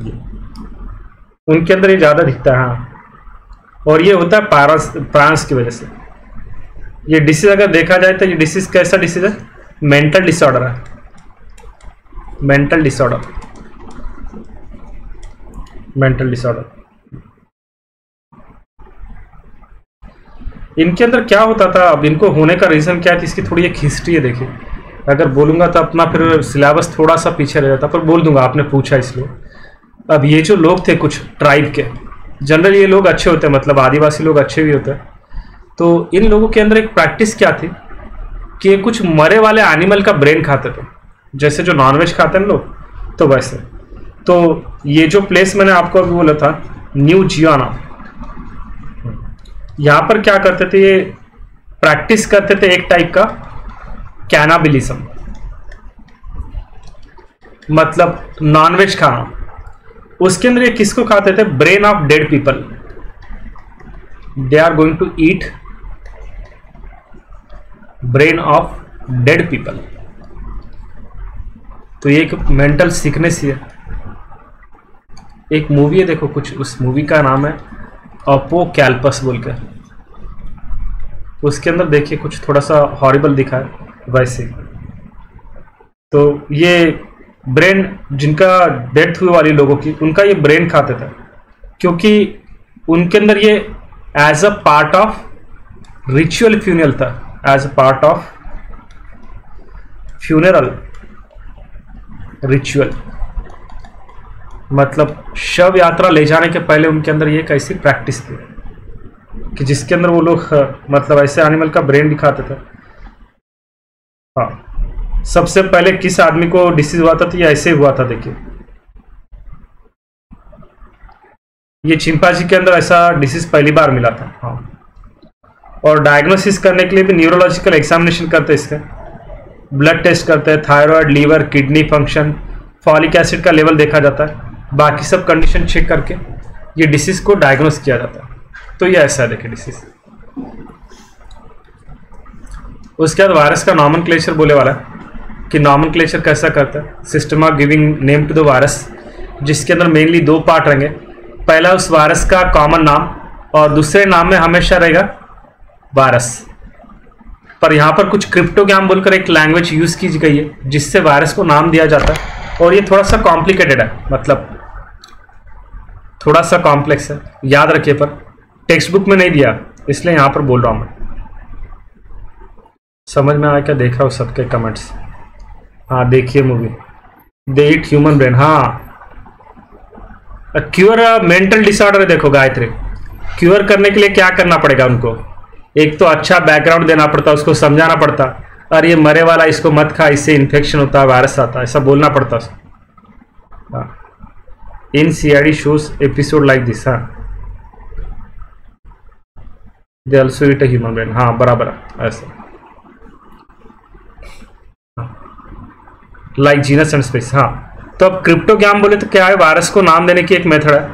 उनके अंदर ये ज़्यादा दिखता है। हाँ, और ये होता है पारस फ्रांस की वजह से। ये डिसीज अगर देखा जाए तो ये डिसीज कैसा डिसीज है, मेंटल डिसऑर्डर है, मेंटल डिसऑर्डर, मेंटल डिसऑर्डर। इनके अंदर क्या होता था, अब इनको होने का रीजन क्या है, इसकी थोड़ी एक हिस्ट्री है। देखिए अगर बोलूंगा तो अपना फिर सिलेबस थोड़ा सा पीछे रह जाता, पर बोल दूंगा, आपने पूछा इसलिए। अब ये जो लोग थे कुछ ट्राइब के, जनरल ये लोग अच्छे होते हैं, मतलब आदिवासी लोग अच्छे भी होते हैं। तो इन लोगों के अंदर एक प्रैक्टिस क्या थी कि ये कुछ मरे वाले एनिमल का ब्रेन खाते थे, जैसे जो नॉनवेज खाते हैं लोग, तो वैसे। तो ये जो प्लेस मैंने आपको अभी बोला था, न्यू जियाना, यहाँ पर क्या करते थे, ये प्रैक्टिस करते थे एक टाइप का कैनाबिलिज्म, मतलब नॉनवेज खाना। उसके अंदर ये किसको खाते थे, brain of dead people, they are going to eat brain of dead people. तो ये एक मेंटल सिकनेस ही है। एक मूवी है, देखो कुछ, उस मूवी का नाम है अपोकैल्पस बोलकर, उसके अंदर देखिए कुछ थोड़ा सा हॉरिबल दिखा है वैसे। तो ये ब्रेन जिनका डेथ हुई वाली लोगों की, उनका ये ब्रेन खाते थे, क्योंकि उनके अंदर ये as a part of ritual funeral था, as a part of funeral ritual, मतलब शव यात्रा ले जाने के पहले उनके अंदर ये एक ऐसी प्रैक्टिस थी कि जिसके अंदर वो लोग मतलब ऐसे एनिमल का ब्रेन दिखाते थे। हाँ, सबसे पहले किस आदमी को डिसीज हुआ था, तो ये ऐसे हुआ था, देखिए ये चिंपांजी के अंदर ऐसा डिसीज पहली बार मिला था। हाँ, और डायग्नोसिस करने के लिए भी न्यूरोलॉजिकल एग्जामिनेशन करते हैं, इसका ब्लड टेस्ट करते हैं, thyroid, liver, kidney function, folic acid का लेवल देखा जाता है, बाकी सब कंडीशन चेक करके ये डिसीज को डायग्नोस किया जाता है। तो ये ऐसा है, देखिए डिसीज। उसके बाद वायरस का नॉमेनक्लेचर बोले वाला है कि नॉमेनक्लेचर कैसा करता है, system of giving name to the virus, जिसके अंदर मेनली दो पार्ट रहेंगे। पहला उस वायरस का कॉमन नाम, और दूसरे नाम में हमेशा रहेगा वायरस। पर यहाँ पर कुछ क्रिप्टोग्राम बोलकर एक लैंग्वेज यूज की गई है जिससे वायरस को नाम दिया जाता है, और ये थोड़ा सा कॉम्प्लिकेटेड है, मतलब थोड़ा सा कॉम्प्लेक्स है, याद रखिए, पर टेक्स्ट बुक में नहीं दिया, इसलिए यहाँ पर बोल रहा हूँ मैं। समझ में आया क्या, देख रहा हूँ सबके कमेंट्स। हाँ देखिए movie they eat human brain. हाँ, क्योर मेंटल डिसऑर्डर है, देखो गायत्री, क्योर करने के लिए क्या करना पड़ेगा उनको, एक तो अच्छा बैकग्राउंड देना पड़ता, उसको समझाना पड़ता, अरे ये मरे वाला इसको मत खा, इससे इन्फेक्शन होता है, वायरस आता है, ऐसा बोलना पड़ता उसको। In C I D shows episode like this. हाँ, they also eat a human brain. हाँ बराबर है, ऐसा लाइक जीनस एंड स्पेस। हाँ, तो अब क्रिप्टोग्राम बोले तो क्या है, वायरस को नाम देने की एक मेथड है।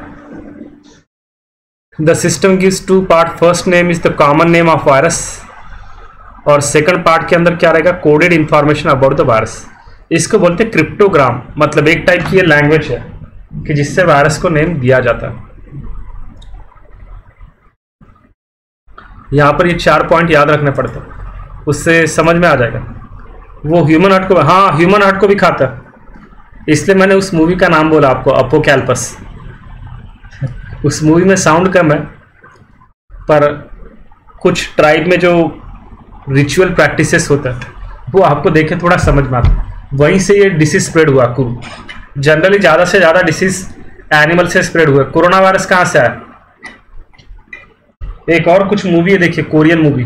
The system gives two part, first name is the common name of virus, और सेकंड पार्ट के अंदर क्या रहेगा, coded information about the virus. इसको बोलते हैं क्रिप्टोग्राम, मतलब एक टाइप की ये लैंग्वेज है कि जिससे वायरस को नेम दिया जाता है। यहाँ पर ये चार पॉइंट याद रखने पड़ते हैं, उससे समझ में आ जाएगा। वो ह्यूमन हार्ट को, हाँ ह्यूमन हार्ट को भी खाता है, इसलिए मैंने उस मूवी का नाम बोला आपको, अपोकैल्पस। उस मूवी में साउंड कम है, पर कुछ ट्राइब में जो रिचुअल प्रैक्टिसेस होता है वो आपको देखे थोड़ा समझ में आता है। वहीं से ये डिसीज स्प्रेड हुआ। जनरली ज़्यादा से ज़्यादा डिसीज एनिमल से स्प्रेड हुआ। कोरोना वायरस कहाँ से आया? एक और कुछ मूवी है, देखिए कोरियन मूवी,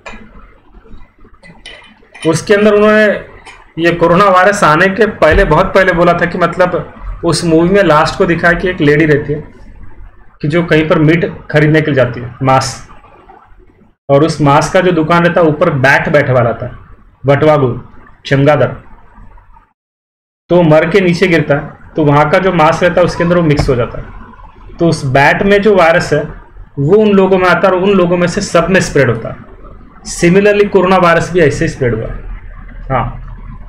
उसके अंदर उन्होंने ये कोरोना वायरस आने के पहले, बहुत पहले बोला था कि मतलब उस मूवी में लास्ट को दिखाया कि एक लेडी रहती है कि जो कहीं पर मीट खरीदने के लिए जाती है, मांस, और उस मांस का जो दुकान रहता है ऊपर बैट बैठे वाला था, बटवागु चमगादड़, तो मर के नीचे गिरता है, तो वहाँ का जो मांस रहता है उसके अंदर वो मिक्स हो जाता है। तो उस बैट में जो वायरस है वो उन लोगों में आता है और उन लोगों में से सब में स्प्रेड होता है। सिमिलरली कोरोना वायरस भी ऐसे ही स्प्रेड हुआ है। हाँ,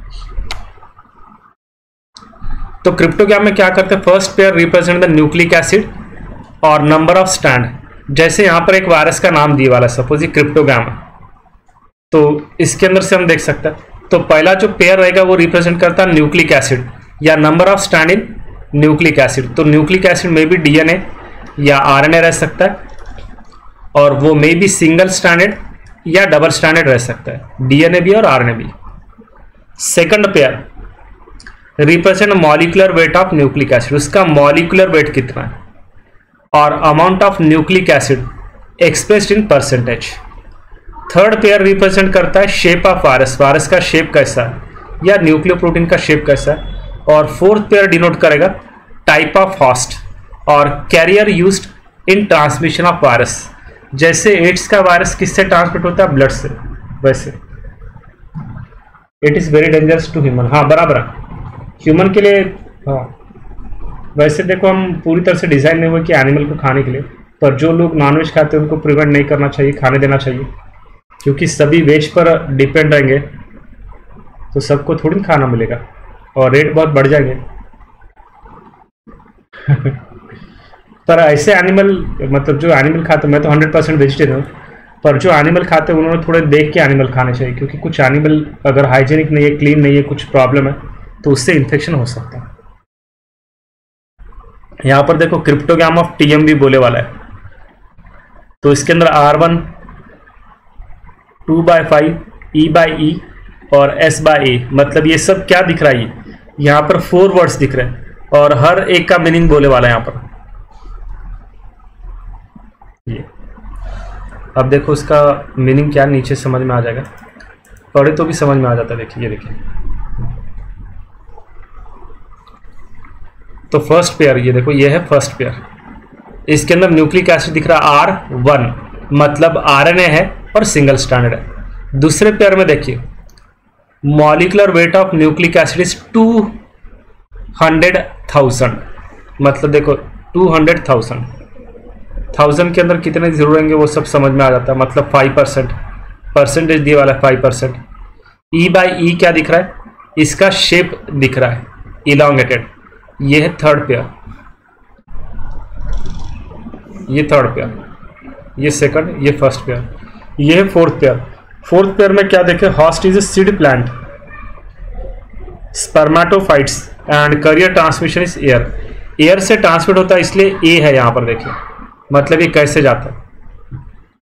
तो क्रिप्टोग्राम में क्या करते हैं? First pair represent the nucleic acid और नंबर ऑफ स्टैंड। जैसे यहाँ पर एक वायरस का नाम दिए वाला, सपोज ये क्रिप्टोग्राम है, तो इसके अंदर से हम देख सकते हैं। तो पहला जो पेयर रहेगा वो रिप्रेजेंट करता है न्यूक्लिक एसिड या number of strand in nucleic acid. तो न्यूक्लिक एसिड में भी डीएनए या आरएनए रह सकता है, और वो मे भी सिंगल स्टैंडर्ड या डबल स्टैंडर्ड रह सकता है, डीएनए भी और आरएनए भी। Second pair represent molecular weight of nucleic acid, उसका मॉलिक्यूलर वेट कितना है, और amount of nucleic acid expressed in percentage. Third pair represent करता है शेप ऑफ वायरस, वायरस का शेप कैसा है या न्यूक्लियोप्रोटीन का शेप कैसा है। और फोर्थ पेयर डिनोट करेगा टाइप ऑफ होस्ट और carrier used in transmission of virus. जैसे एड्स का वायरस किससे ट्रांसमिट होता है? ब्लड से। वैसे it is very dangerous to human. हाँ बराबर है, ह्यूमन के लिए। हाँ वैसे देखो, हम पूरी तरह से डिजाइन नहीं हुए कि एनिमल को खाने के लिए, पर जो लोग नॉनवेज खाते हैं उनको प्रिवेंट नहीं करना चाहिए, खाने देना चाहिए, क्योंकि सभी वेज पर डिपेंड रहेंगे तो सबको थोड़ी खाना मिलेगा और रेट बहुत बढ़ जाएंगे। पर ऐसे एनिमल, मतलब जो एनिमल खाते, मैं तो हंड्रेड परसेंट वेजिटेरियन हूँ, पर जो एनिमल खाते हैं उन्होंने थोड़े देख के एनिमल खाने चाहिए, क्योंकि कुछ एनिमल अगर हाइजीनिक नहीं है, क्लीन नहीं है, कुछ प्रॉब्लम है तो उससे इन्फेक्शन हो सकता है। यहाँ पर देखो क्रिप्टोग्राम ऑफ टीएमबी बोले वाला है, तो इसके अंदर R one two by five, E by E और एस बाई ए, मतलब ये सब क्या दिख रहा है? यहाँ पर फोर वर्ड्स दिख रहे हैं और हर एक का मीनिंग बोले वाला है यहाँ पर। ये अब देखो इसका मीनिंग क्या, नीचे समझ में आ जाएगा, पढ़े तो भी समझ में आ जाता है। देखिए ये देखिए, तो फर्स्ट पेयर ये देखो, ये है फर्स्ट पेयर, इसके अंदर न्यूक्लिक एसिड दिख रहा है आर वन, मतलब आरएनए है और सिंगल स्टैंडर्ड है। दूसरे पेयर में देखिए molecular weight of nucleic acid is two hundred thousand, मतलब देखो टू हंड्रेड थाउजेंड, थाउजेंड के अंदर कितने जरूर रहेंगे वो सब समझ में आ जाता है, मतलब फाइव परसेंट, परसेंटेज दिए वाला है five percent. E by E क्या दिख रहा है? इसका शेप दिख रहा है इलांगेटेड, ये है थर्ड पेयर, ये थर्ड पेयर, ये सेकंड, ये फर्स्ट पेयर, ये है फोर्थ पेयर। फोर्थ पेयर में क्या देखें? Host is a seed plant, spermatophytes and carrier transmission is air, air से ट्रांसमिट होता है इसलिए ए है यहाँ पर देखिए, मतलब ये कैसे जाता है।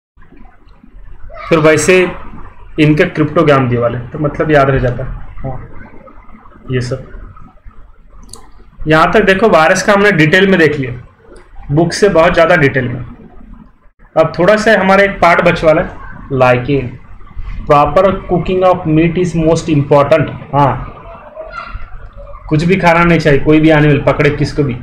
फिर वैसे इनके क्रिप्टोग्राम दिए वाले, तो मतलब याद रह जाता है। हाँ ये सब यहाँ तक देखो, वायरस का हमने डिटेल में देख लिया, बुक से बहुत ज़्यादा डिटेल में। अब थोड़ा सा हमारा एक पार्ट बच वाला है, liking, proper cooking of meat is most important. हाँ कुछ भी खाना नहीं चाहिए, कोई भी एनिमल पकड़े किसको भी।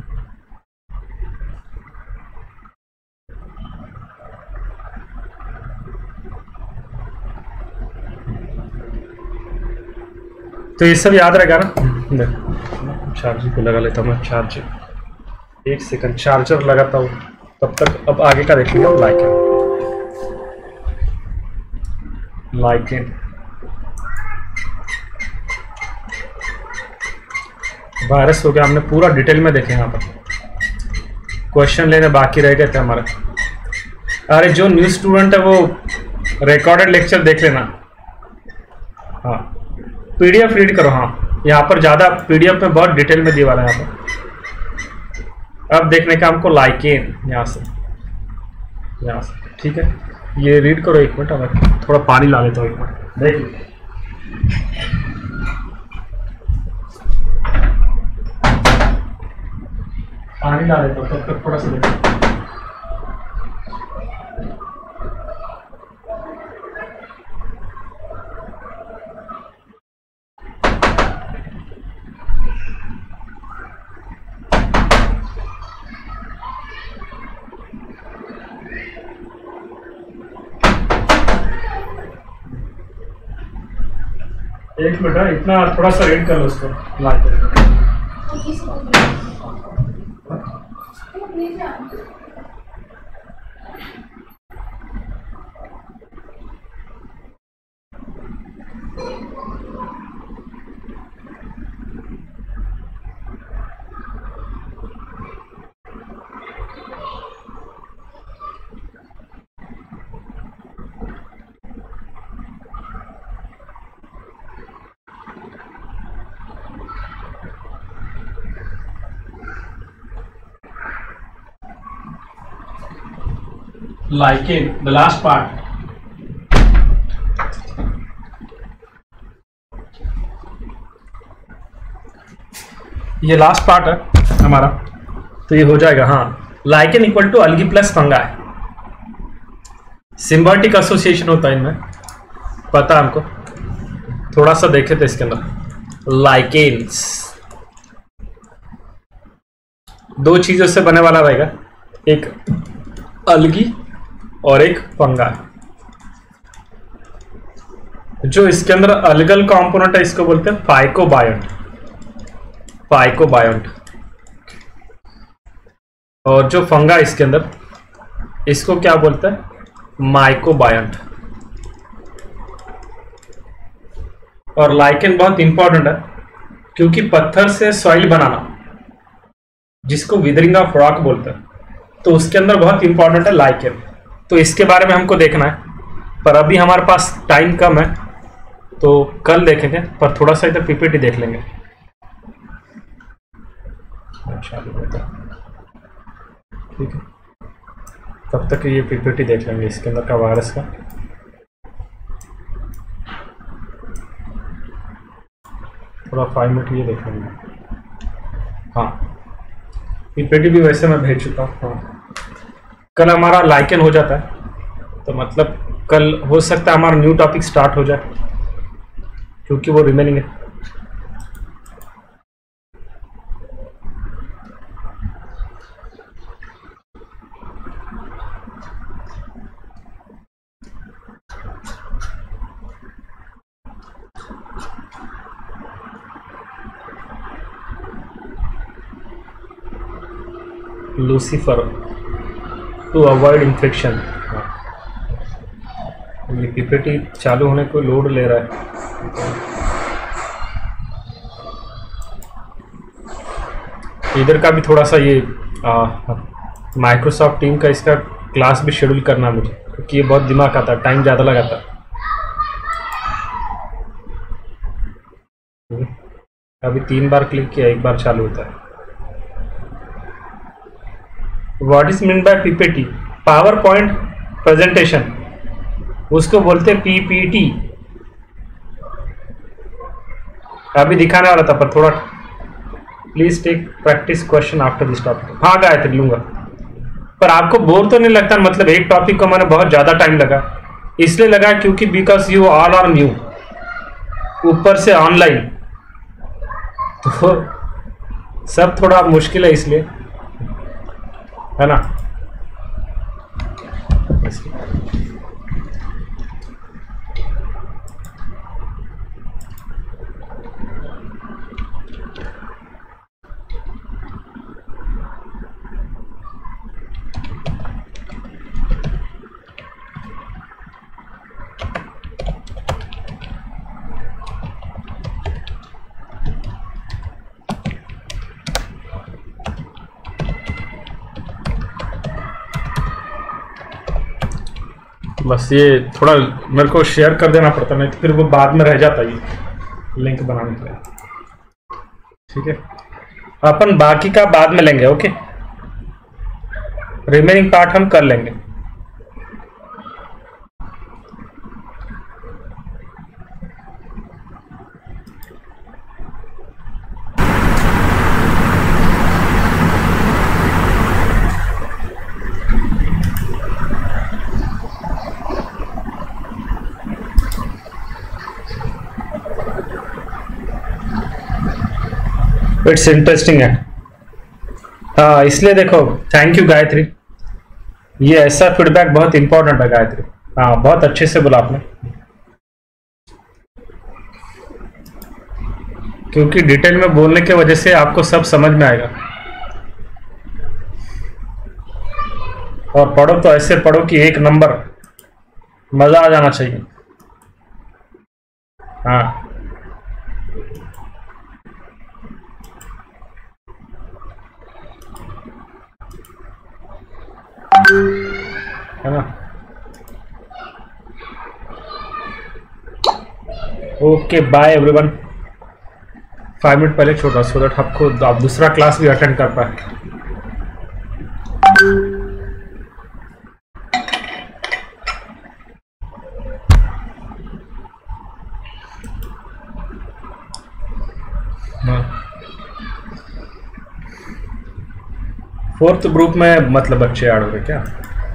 तो ये सब याद रहेगा ना। चार्जर को लगा लेता हूँ मैं, चार्जर एक सेकंड, चार्जर लगाता हूँ तब तक। अब आगे का देख लिया, लाइकिंग लाइकिंग वायरस हो गया, हमने पूरा डिटेल में देखे। यहाँ पर क्वेश्चन लेने बाकी रह गए थे हमारे। अरे जो न्यू स्टूडेंट है वो रिकॉर्डेड लेक्चर देख लेना। हाँ पीडीएफ रीड करो। हाँ यहाँ पर ज़्यादा पीडीएफ में बहुत डिटेल में दिया वाला है यहाँ पर। अब देखने का हमको लाइकेन यहाँ से यहाँ से, ठीक है। ये रीड करो एक मिनट, मैं थोड़ा पानी ला लेता हूँ एक मिनट, देख लो। पानी ला लेता हूँ तब तक थोड़ा सा देखो। एक मिनट है, इतना थोड़ा सा रीड कर लो उसको लाइक करके। Lichen, the last part. ये लास्ट पार्ट है हमारा, तो ये हो जाएगा। हाँ lichen equal to algae plus fungi. Symbiotic association होता है इनमें, पता है हमको। थोड़ा सा देखे थे इसके अंदर। लाइकेन्स दो चीजों से बने वाला रहेगा, एक अलगी और एक फंगा। जो इसके अंदर अलगल कंपोनेंट है इसको बोलते हैं फाइकोबायोंट। फाइकोबायोंट। और जो फंगा इसके अंदर, इसको क्या बोलते हैं? माइकोबायोंट। और लाइकेन बहुत इंपॉर्टेंट है क्योंकि पत्थर से सॉइल बनाना, जिसको विदरिंग ऑफ रॉक बोलते हैं, तो उसके अंदर बहुत इंपॉर्टेंट है लाइकेन। तो इसके बारे में हमको देखना है, पर अभी हमारे पास टाइम कम है तो कल देखेंगे। पर थोड़ा सा इधर पीपीटी देख लेंगे। अच्छा ठीक है, तब तक ये पीपीटी देख लेंगे इसके अंदर का वायरस का। थोड़ा फाइव मिनट ये देख लेंगे। हाँ पीपीटी भी वैसे मैं भेज चुका हूँ। हाँ कल हमारा लाइकेन हो जाता है, तो मतलब कल हो सकता है हमारा न्यू टॉपिक स्टार्ट हो जाए, क्योंकि वो रिमेनिंग है। Lucifer to avoid infection. ये पीपीटी चालू होने को लोड ले रहा है। इधर का भी थोड़ा सा ये माइक्रोसॉफ्ट टीम का इसका क्लास भी शेड्यूल करना मुझे, क्योंकि ये बहुत दिमाग आता है, टाइम ज़्यादा लगाता है। अभी तीन बार क्लिक किया, एक बार चालू होता है। What is mean by PPT? Power point presentation, उसको बोलते हैं पीपीटी। अभी दिखाने वाला था, पर थोड़ा please take practice question after this topic. हाँ गायत्री लूंगा, पर आपको बोर तो नहीं लगता? मतलब एक टॉपिक को मैंने बहुत ज़्यादा टाइम लगा, इसलिए लगा क्योंकि because you all are new, ऊपर से ऑनलाइन, तो सब थोड़ा मुश्किल है, इसलिए है ना। बस ये थोड़ा मेरे को शेयर कर देना पड़ता, नहीं तो फिर वो बाद में रह जाता ये लिंक बनाने के लिए। ठीक है, अपन बाकी का बाद में लेंगे। ओके, रिमेनिंग पार्ट हम कर लेंगे। इट्स इंटरेस्टिंग है। हाँ, इसलिए देखो, थैंक यू गायत्री, ये ऐसा फीडबैक बहुत इंपॉर्टेंट है गायत्री। हाँ, बहुत अच्छे से बोला आपने, क्योंकि डिटेल में बोलने की वजह से आपको सब समझ में आएगा। और पढ़ो तो ऐसे पढ़ो कि एक नंबर, मजा आ जाना चाहिए। हाँ, है ना। Okay, bye everyone. Five minute पहले छोड़ रहा सो दैट आपको आप दूसरा क्लास भी अटेंड कर पाए। फोर्थ ग्रुप में मतलब बच्चे ऐड हो गए क्या?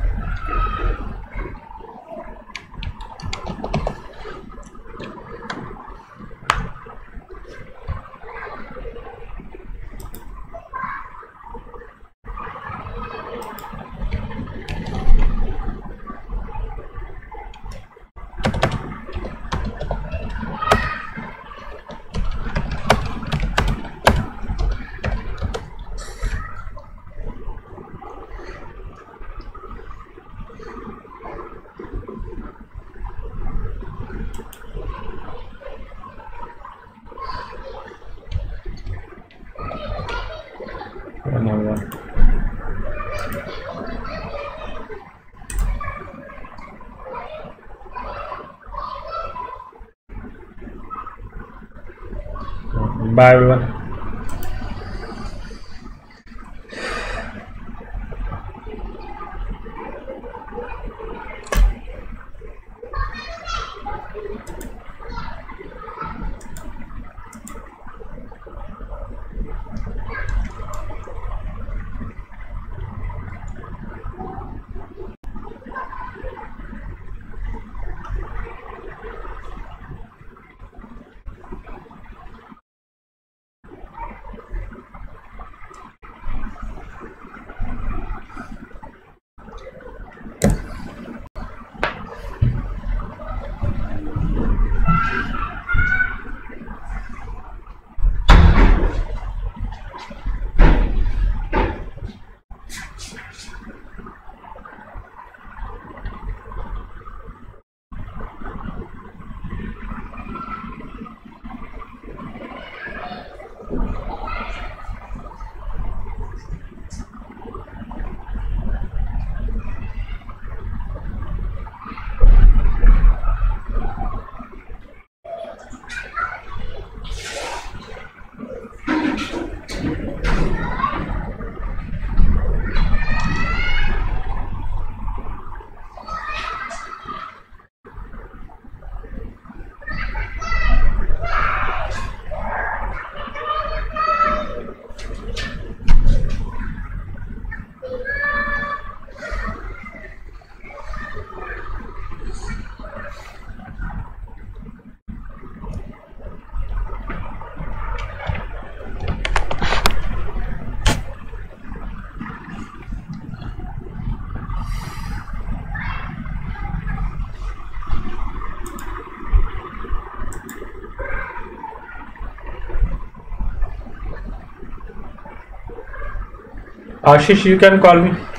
Bye everyone. Ashish, you can call me.